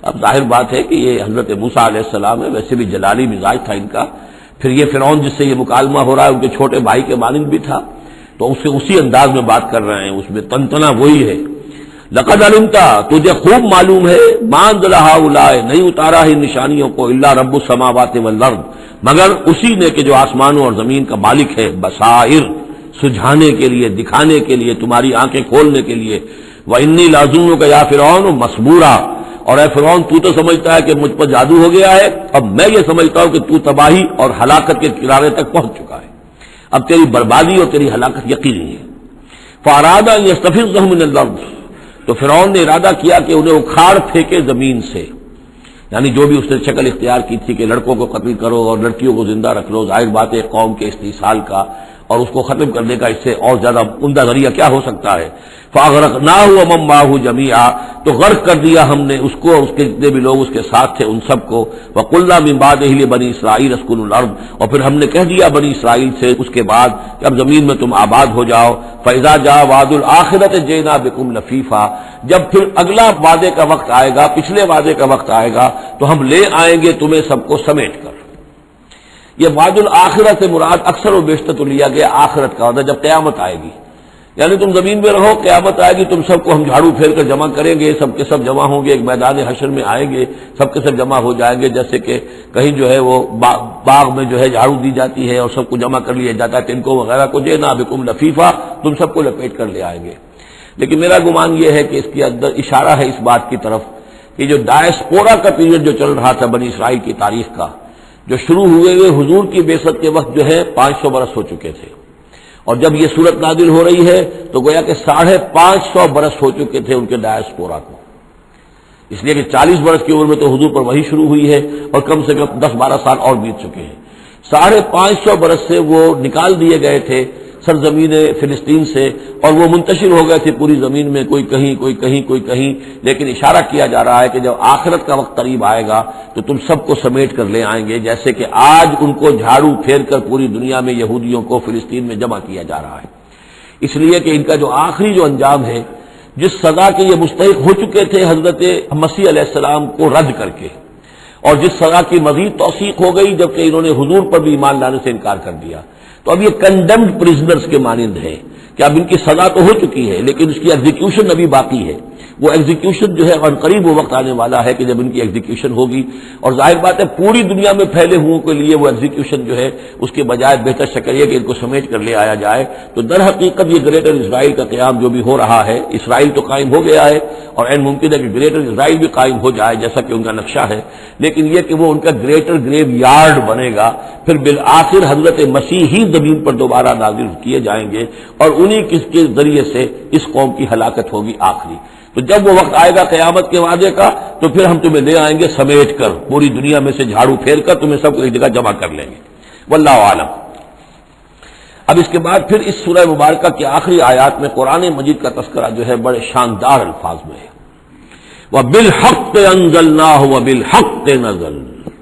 اب ظاہر بات ہے کہ یہ حضرت موسیٰ علیہ السلام ہے، ویسے بھی جلالی مزاج تھا ان کا، پھر یہ فرعون جس سے یہ مکالمہ ہو رہا ہے ان کے چھوٹے بھائی کے مانند بھی تھا، تو اس سے اسی انداز میں بات کر رہے ہیں، اس میں تنتنا وہی ہے۔ لقد علمت، تجھے خوب معلوم ہے، ما انزل ہؤلاء، نہیں اتارا ہے نشانیوں کو، الا رب السماوات والارض، مگر اسی نے کہ جو آسمانوں اور زمین کا مالک ہے، بصائر، سجھانے کے لیے، دکھانے کے لیے، تمہاری آنکھیں کھولنے کے لیے۔ وانی لاظنک یا فرعون مسبورا، اور اے فرعون تو سمجھتا ہے کہ مجھ پر جادو ہو گیا ہے، اب میں یہ سمجھتا ہوں کہ تو تباہی اور ہلاکت کے کنارے تک پہنچ چکا ہے، اب تیری بربادی اور تیری ہلاکت یقینی ہے۔ فاراد ان یستفزهم من الارض، تو فرعون نے ارادہ کیا کہ انہیں اکھاڑ پھینکے زمین سے، یعنی جو بھی اس نے شکل اختیار کی تھی کہ لڑکوں کو قتل کرو اور لڑکیوں کو زندہ رکھ لو، ظاہر بات ہے قوم کے استحصال کا اور اس کو ختم کرنے کا اس سے اور زیادہ عمدہ ذریعہ کیا ہو سکتا ہے۔ فاغرقناہ ومن معہ جمیعا، تو غرق کر دیا ہم نے اس کو اور اس کے جتنے بھی لوگ اس کے ساتھ تھے ان سب کو۔ وقلنا من بعدہ لبنی اسرائیل اسکنوا الارض، اور پھر ہم نے کہہ دیا بنی اسرائیل سے اس کے بعد کہ اب زمین میں تم آباد ہو جاؤ۔ فاذا جاء وعد الآخرۃ جئنا بکم لفیفا، جب پھر اگلا وعدے کا وقت آئے گا، پچھلے وعدے کا وقت آئے گا تو ہم لے آئیں گے تمہیں سب کو سمیٹ کر۔ یہ وعد الآخرہ سے مراد اکثر و بیشتر تو لیا گیا آخرت کا وعدہ، جب قیامت آئے گی، یعنی تم زمین میں رہو، قیامت آئے گی تم سب کو ہم جھاڑو پھیر کر جمع کریں گے، سب کے سب جمع ہوں گے، ایک میدان حشر میں آئیں گے، سب کے سب جمع ہو جائیں گے، جیسے کہ کہیں جو ہے وہ باغ میں جو ہے جھاڑو دی جاتی ہے اور سب کو جمع کر لیا جاتا ہے، تنکوں وغیرہ کو، جئنا بکم لفیفا، تم سب کو لپیٹ کر لے آئیں گے۔ لیکن میرا گمان یہ ہے کہ اس کے اندر اشارہ ہے اس بات کی طرف کہ جو ڈائسپورا کا پیریڈ جو چل رہا تھا بنی اسرائیل کی تاریخ کا، جو شروع ہوئے حضور کی بعثت کے وقت جو ہے 500 برس ہو چکے تھے، اور جب یہ صورت نازل ہو رہی ہے تو گویا کہ 550 برس ہو چکے تھے ان کے ڈائسپورا کو، اس لیے کہ 40 برس کی عمر میں تو حضور پر وحی شروع ہوئی ہے اور کم سے کم 10-12 سال اور بیت چکے ہیں۔ 550 برس سے وہ نکال دیے گئے تھے سرزمین فلسطین سے، اور وہ منتشر ہو گئے تھے پوری زمین میں، کوئی کہیں کوئی کہیں کوئی کہیں، لیکن اشارہ کیا جا رہا ہے کہ جب آخرت کا وقت قریب آئے گا تو تم سب کو سمیٹ کر لے آئیں گے، جیسے کہ آج ان کو جھاڑو پھیر کر پوری دنیا میں یہودیوں کو فلسطین میں جمع کیا جا رہا ہے۔ اس لیے کہ ان کا جو آخری جو انجام ہے، جس سزا کے یہ مستحق ہو چکے تھے حضرت مسیح علیہ السلام کو رد کر کے، اور جس سزا کی مزید توثیق ہو گئی جبکہ انہوں نے حضور پر بھی ایمان لانے سے انکار کر دیا، تو اب یہ کنڈیمڈ پرزنرز کے مانند ہے کہ اب ان کی سزا تو ہو چکی ہے لیکن اس کی ایگزیکیوشن ابھی باقی ہے۔ وہ ایگزیکیوشن جو ہے اور قریب وہ وقت آنے والا ہے کہ جب ان کی ایگزیکیوشن ہوگی، اور ظاہر بات ہے پوری دنیا میں پھیلے ہوئے کے لیے وہ ایگزیکیوشن جو ہے اس کے بجائے بہتر شکل یہ کہ ان کو سمیٹ کر لے آیا جائے۔ تو در حقیقت یہ گریٹر اسرائیل کا قیام جو بھی ہو رہا ہے، اسرائیل تو قائم ہو گیا ہے اور این ممکن ہے کہ گریٹر اسرائیل بھی قائم ہو جائے جیسا کہ ان کا نقشہ ہے، لیکن یہ کہ وہ ان کا گریٹر گریو یارڈ بنے گا، پھر بالآخر حضرت مسیح ہی زمین پر دوبارہ نازل کیے جائیں گے اور انہی کے ذریعے سے اس قوم کی ہلاکت ہوگی آخری۔ تو جب وہ وقت آئے گا قیامت کے وعدے کا تو پھر ہم تمہیں لے آئیں گے سمیٹ کر، پوری دنیا میں سے جھاڑو پھیر کر تمہیں سب کو ایک جگہ جمع کر لیں گے۔ واللہ عالم۔ اب اس کے بعد پھر اس سورہ مبارکہ کی آخری آیات میں قرآن مجید کا تذکرہ جو ہے بڑے شاندار الفاظ میں ہے، وَبِالْحَقِّ أَنزَلْنَاهُ وَبِالْحَقِّ نَزَلَ۔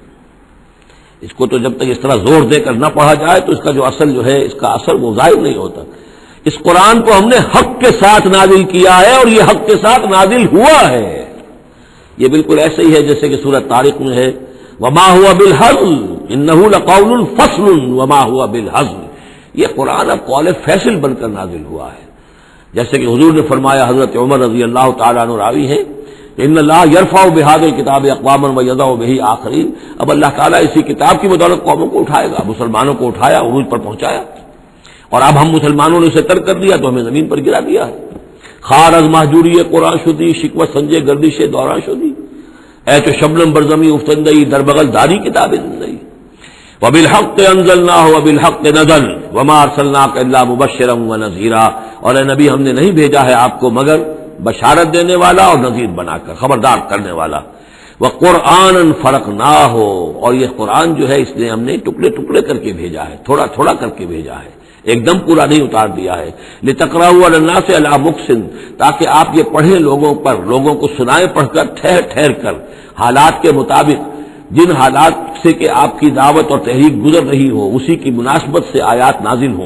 اس کو تو جب تک اس طرح زور دے کر نہ پڑھا جائے تو اس کا جو اصل جو ہے اس کا اثر وہ ظاہر نہیں ہوتا۔ اس قرآن کو ہم نے حق کے ساتھ نازل کیا ہے اور یہ حق کے ساتھ نازل ہوا ہے۔ یہ بالکل ایسے ہی ہے جیسے کہ سورۃ طارق میں ہے وما هو بالهزل انه لقول فصل وما هو بالهزل۔ یہ قرآن اب قول فیصل بن کر نازل ہوا ہے، جیسے کہ حضور نے فرمایا، حضرت عمر رضی اللہ تعالیٰ عنہ راوی ہے، ان اللہ یرفع بهذا الكتاب اقواما ويضع به آخرین۔ اب اللہ تعالیٰ اسی کتاب کی بدولت قوموں کو اٹھائے گا، مسلمانوں کو اٹھایا، عروج پر پہنچایا، اور اب ہم مسلمانوں نے اسے ترک کر دیا تو ہمیں زمین پر گرا دیا ہے۔ خار از محجوری قرآن شدی شکوت سنجے گردش دوران شدی، اے تو شبنم برزمی افتندئی در بغل داری کتاب زندگی۔ وبالحق انزلناہ وبالحق نزل وما ارسلناک الا مبشرا ونذیرا۔ اور اے نبی ہم نے نہیں بھیجا ہے آپ کو مگر بشارت دینے والا اور نذیر بنا کر، خبردار کرنے والا۔ وقرآنا فرقناہ، اور یہ قرآن جو ہے اس نے ہم نے ٹکڑے ٹکڑے کر کے بھیجا ہے، تھوڑا تھوڑا کر کے بھیجا ہے، ایک دم پورا نہیں اتار دیا ہے۔ لتقرأوا علی الناس علی مکث، تاکہ آپ یہ پڑھیں لوگوں پر، لوگوں کو سنائیں پڑھ کر، ٹھہر ٹھہر کر، حالات کے مطابق، جن حالات سے کہ آپ کی دعوت اور تحریک گزر رہی ہو اسی کی مناسبت سے آیات نازل ہوں،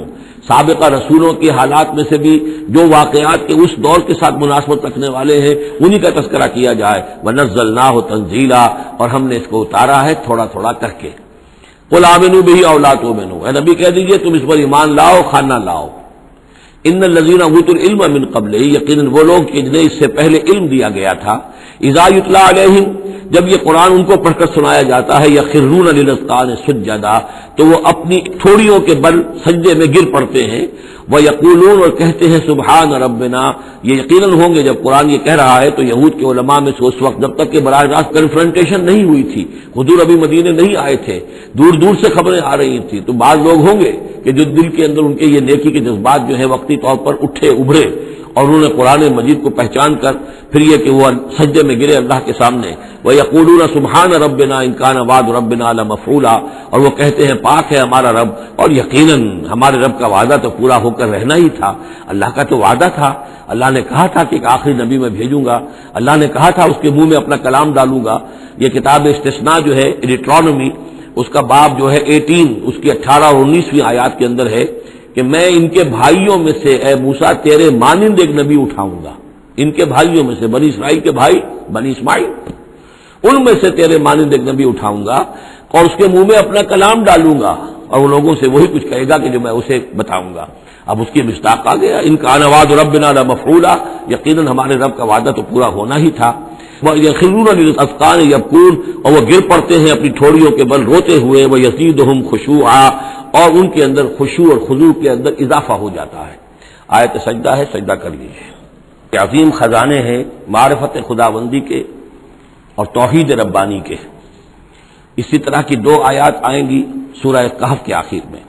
سابقہ رسولوں کے حالات میں سے بھی جو واقعات کے اس دور کے ساتھ مناسبت رکھنے والے ہیں انہی کا تذکرہ کیا جائے. وَنَزَّلْنَاهُ تَنزِيلًا، اور ہم نے اس کو اتارا ہے تھوڑا تھوڑا کر کے. قُلْ آمِنُوا بِهِ أَوْ لَا تُؤْمِنُوا، اے نبی کہہ دیجئے تم اس پر ایمان لاؤ خواہ نہ لاؤ. ان الذین اوتوا العلم من قبلہ، یقیناً وہ لوگ جنہیں اس سے پہلے علم دیا گیا تھا، اذا یتلی علیہم، جب یہ قرآن ان کو پڑھ کر سنایا جاتا ہے، یخرون للاذقان سجدا، تو وہ اپنی ٹھوڑیوں کے بل سجدے میں گر پڑتے ہیں. ویقولون، اور کہتے ہیں سبحان ربنا، یہ یقیناً ہوں گے جب قرآن یہ کہہ رہا ہے تو یہود کے علماء میں سے اس وقت جب تک کہ براہ راست کنفرنٹیشن نہیں ہوئی تھی، حضور ابھی مدینے نہیں آئے تھے، دور دور سے خبریں آ رہی تھیں، تو بعض لوگ ہوں گے کہ جو دل کے اندر ان کے یہ نیکی کے جذبات جو ہے وقتی طور پر اٹھے ابھرے، اور انہوں نے قرآن مجید کو پہچان کر پھر یہ کہ وہ سجدے میں گرے اللہ کے سامنے. وَيَقُولُونَ سُبْحَانَ رَبِّنَا إِن كَانَ وَعْدُ رَبِّنَا لَمَفْعُولًا، اور وہ کہتے ہیں پاک ہے ہمارا رب، اور یقیناً ہمارے رب کا وعدہ تو پورا ہو کر رہنا ہی تھا. اللہ کا تو وعدہ تھا، اللہ نے کہا تھا کہ ایک آخری نبی میں بھیجوں گا، اللہ نے کہا تھا اس کے منہ میں اپنا کلام ڈالوں گا. یہ کتاب استثناء جو ہے ڈیٹرانومی، اس کا باب جو ہے 18، اس کی 18 اور 19ویں آیات کے اندر ہے کہ میں ان کے بھائیوں میں سے اے موسیٰ تیرے مانند ایک نبی اٹھاؤں گا. ان کے بھائیوں میں سے، بنی اسرائیل کے بھائی بنی اسماعیل، ان میں سے تیرے مانند ایک نبی اٹھاؤں گا اور اس کے منہ میں اپنا کلام ڈالوں گا، اور وہ لوگوں سے وہی کچھ کہے گا کہ جو میں اسے بتاؤں گا. اب اس کی مصداق آ گیا، ان کان وعد ربنا لمفعولا، یقیناً ہمارے رب کا وعدہ تو پورا ہونا ہی تھا. وَيَخِرُّونَ لِلْأَذْقَانِ يَبْكُونَ، اور وہ گر پڑتے ہیں اپنی ٹھوڑیوں کے بل روتے ہوئے. وَيَزِيدُهُمْ خُشُوعًا، اور ان کے اندر خشوع اور خضوع کے اندر اضافہ ہو جاتا ہے. آیت سجدہ ہے، سجدہ کر لیجیے. کہ عظیم خزانے ہیں معرفت خداوندی کے اور توحید ربانی کے. اسی طرح کی 2 آیات آئیں گی سورہ کہف کے آخر میں.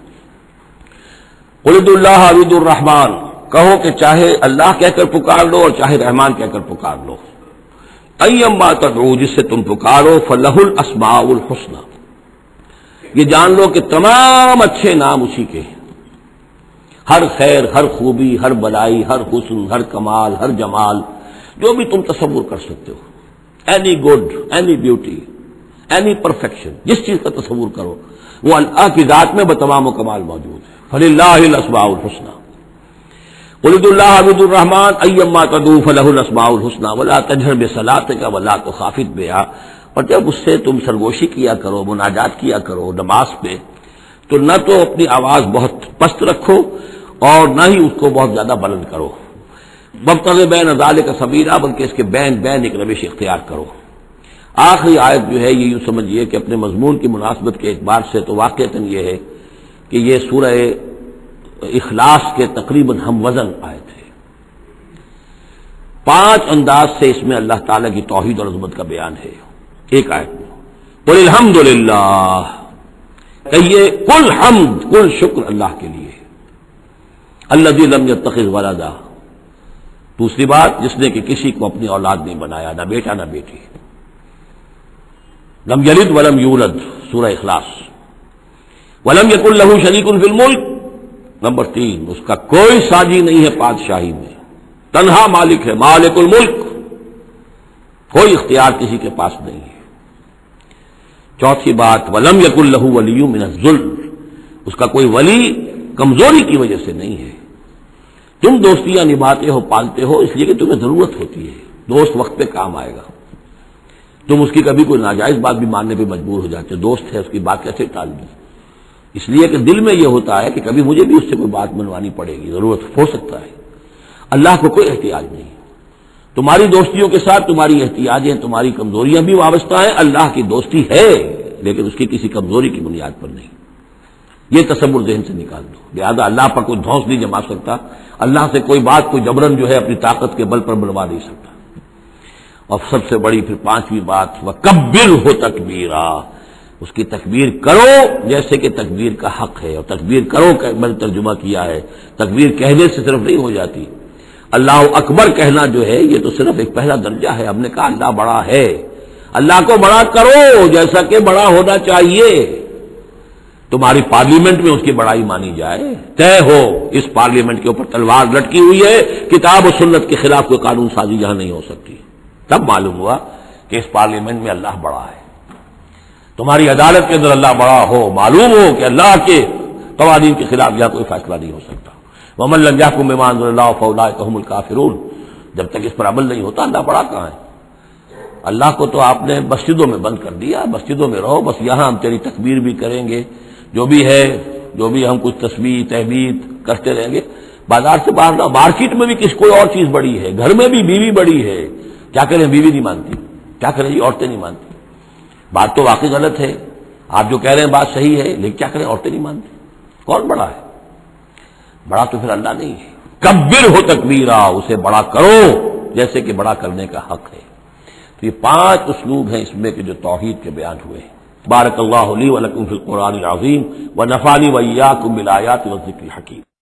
قُلِ ادعوا اللَّهَ أَوِ ادعوا الرَّحْمَٰنَ، کہو کہ چاہے اللہ کہہ کر پکار لو اور چاہے رحمان کہہ کر پکار لو. ایما تدعو، جس سے تم پکارو، فلہ الاسماء الحسنی، یہ جان لو کہ تمام اچھے نام اسی کے ہیں. ہر خیر، ہر خوبی، ہر بلائی، ہر حسن، ہر کمال، ہر جمال، جو بھی تم تصور کر سکتے ہو، any good, any beauty, any perfection, جس چیز کا تصور کرو وہ اللہ کی ذات میں بتمام و کمال موجود ہے. فللہ الاسماء الحسنی. قل ادعوا اللہ او ادعوا الرحمن ایما تدعوا فلہ الاسماء الحسنی ولا تجہر بصلاتک ولا تخافت بها. اور جب اس سے تم سرگوشی کیا کرو، مناجات کیا کرو نماز پہ، تو نہ تو اپنی آواز بہت پست رکھو اور نہ ہی اس کو بہت زیادہ بلند کرو. وابتغ بین ذلک سبیلا، بلکہ اس کے بین ایک روش اختیار کرو. آخری آیت جو ہے یہ یوں سمجھیے کہ اپنے مضمون کی مناسبت کے اعتبار سے تو واقعتاً یہ ہے کہ یہ سورہ اخلاص کے تقریباً ہم وزن آیت ہے. 5 انداز سے اس میں اللہ تعالیٰ کی توحید اور عظمت کا بیان ہے ایک آیت میں. قل الحمدللہ، کہیے کل حمد، کل شکر اللہ کے لیے. الذی لم یتخذ ولدا، دوسری بات جس نے کہ کسی کو اپنی اولاد نہیں بنایا، نہ بیٹا نہ بیٹی. لم یلد ولم یولد، سورہ اخلاص. ولم یکن لہ شریک فی الملک، نمبر 3 اس کا کوئی ساجی نہیں ہے بادشاہی میں، تنہا مالک ہے، مالک الملک، کوئی اختیار کسی کے پاس نہیں ہے. چوتھی بات ولم یکن لہ ولی من الذل، اس کا کوئی ولی کمزوری کی وجہ سے نہیں ہے. تم دوستیاں نبھاتے ہو، پالتے ہو اس لیے کہ تمہیں ضرورت ہوتی ہے، دوست وقت پہ کام آئے گا. تم اس کی کبھی کوئی ناجائز بات بھی ماننے پہ مجبور ہو جاتے ہو، دوست ہے اس کی بات کیسے ٹال دی؟ اس لیے کہ دل میں یہ ہوتا ہے کہ کبھی مجھے بھی اس سے کوئی بات منوانی پڑے گی، ضرورت ہو سکتا ہے. اللہ کو کوئی احتیاج نہیں. تمہاری دوستیوں کے ساتھ تمہاری احتیاجیں، تمہاری کمزوریاں بھی وابستہ ہیں. اللہ کی دوستی ہے لیکن اس کی کسی کمزوری کی بنیاد پر نہیں. یہ تصور ذہن سے نکال دو. لہذا اللہ پر کوئی دھونس نہیں جما سکتا، اللہ سے کوئی بات کوئی جبرن جو ہے اپنی طاقت کے بل پر بنوا نہیں سکتا. اور سب سے بڑی پھر 5ویں بات وَكَبِّرْهُ تَكْبِيرًا، اس کی تکبیر کرو جیسے کہ تکبیر کا حق ہے. اور تکبیر کرو کا میں نے ترجمہ کیا ہے، تکبیر کہنے سے صرف نہیں ہو جاتی. اللہ اکبر کہنا جو ہے یہ تو صرف ایک پہلا درجہ ہے. ہم نے کہا اللہ بڑا ہے، اللہ کو بڑا کرو جیسا کہ بڑا ہونا چاہیے. تمہاری پارلیمنٹ میں اس کی بڑائی مانی جائے، طے ہو اس پارلیمنٹ کے اوپر تلوار لٹکی ہوئی ہے، کتاب و سنت کے خلاف کوئی قانون سازی یہاں نہیں ہو سکتی. تب معلوم ہوا کہ اس پارلیمنٹ میں اللہ بڑا ہے. تمہاری عدالت کے اندر اللہ بڑا ہو، معلوم ہو کہ اللہ کے قوانین کے خلاف یہاں کوئی فیصلہ نہیں ہو سکتا. وَمَن لَّمْ يَحْكُم بِمَا أَنزَلَ اللَّهُ فَأُولَٰئِكَ هُمُ الْكَافِرُونَ. جب تک اس پر عمل نہیں ہوتا اللہ بڑا کہاں ہے؟ اللہ کو تو آپ نے مسجدوں میں بند کر دیا، مسجدوں میں رہو، بس یہاں ہم تیری تکبیر بھی کریں گے، جو بھی ہے، جو بھی ہم کچھ تسبیح تحمید کرتے رہیں گے. بازار سے باہر نہ، مارکیٹ میں بھی کوئی اور چیز بڑی ہے، گھر میں بھی بیوی بڑی ہے، کیا کریں بیوی نہیں مانتی، کیا کریں جی عورتیں نہیں مانتی. بات تو واقعی غلط ہے، آپ جو کہہ رہے ہیں بات صحیح ہے، لیکن کیا کریں عورتیں نہیں مانتی. کون بڑا ہے؟ بڑا تو پھر اللہ نہیں ہے. کبر ہو تکبیرا، اسے بڑا کرو جیسے کہ بڑا کرنے کا حق ہے. تو یہ 5 اسلوب ہیں اس میں کہ جو توحید کے بیان ہوئے ہیں. بارک اللہ لی و لکم فی القرآن العظیم و نفعنی و ایاکم بالآیات والذکر الحکیم.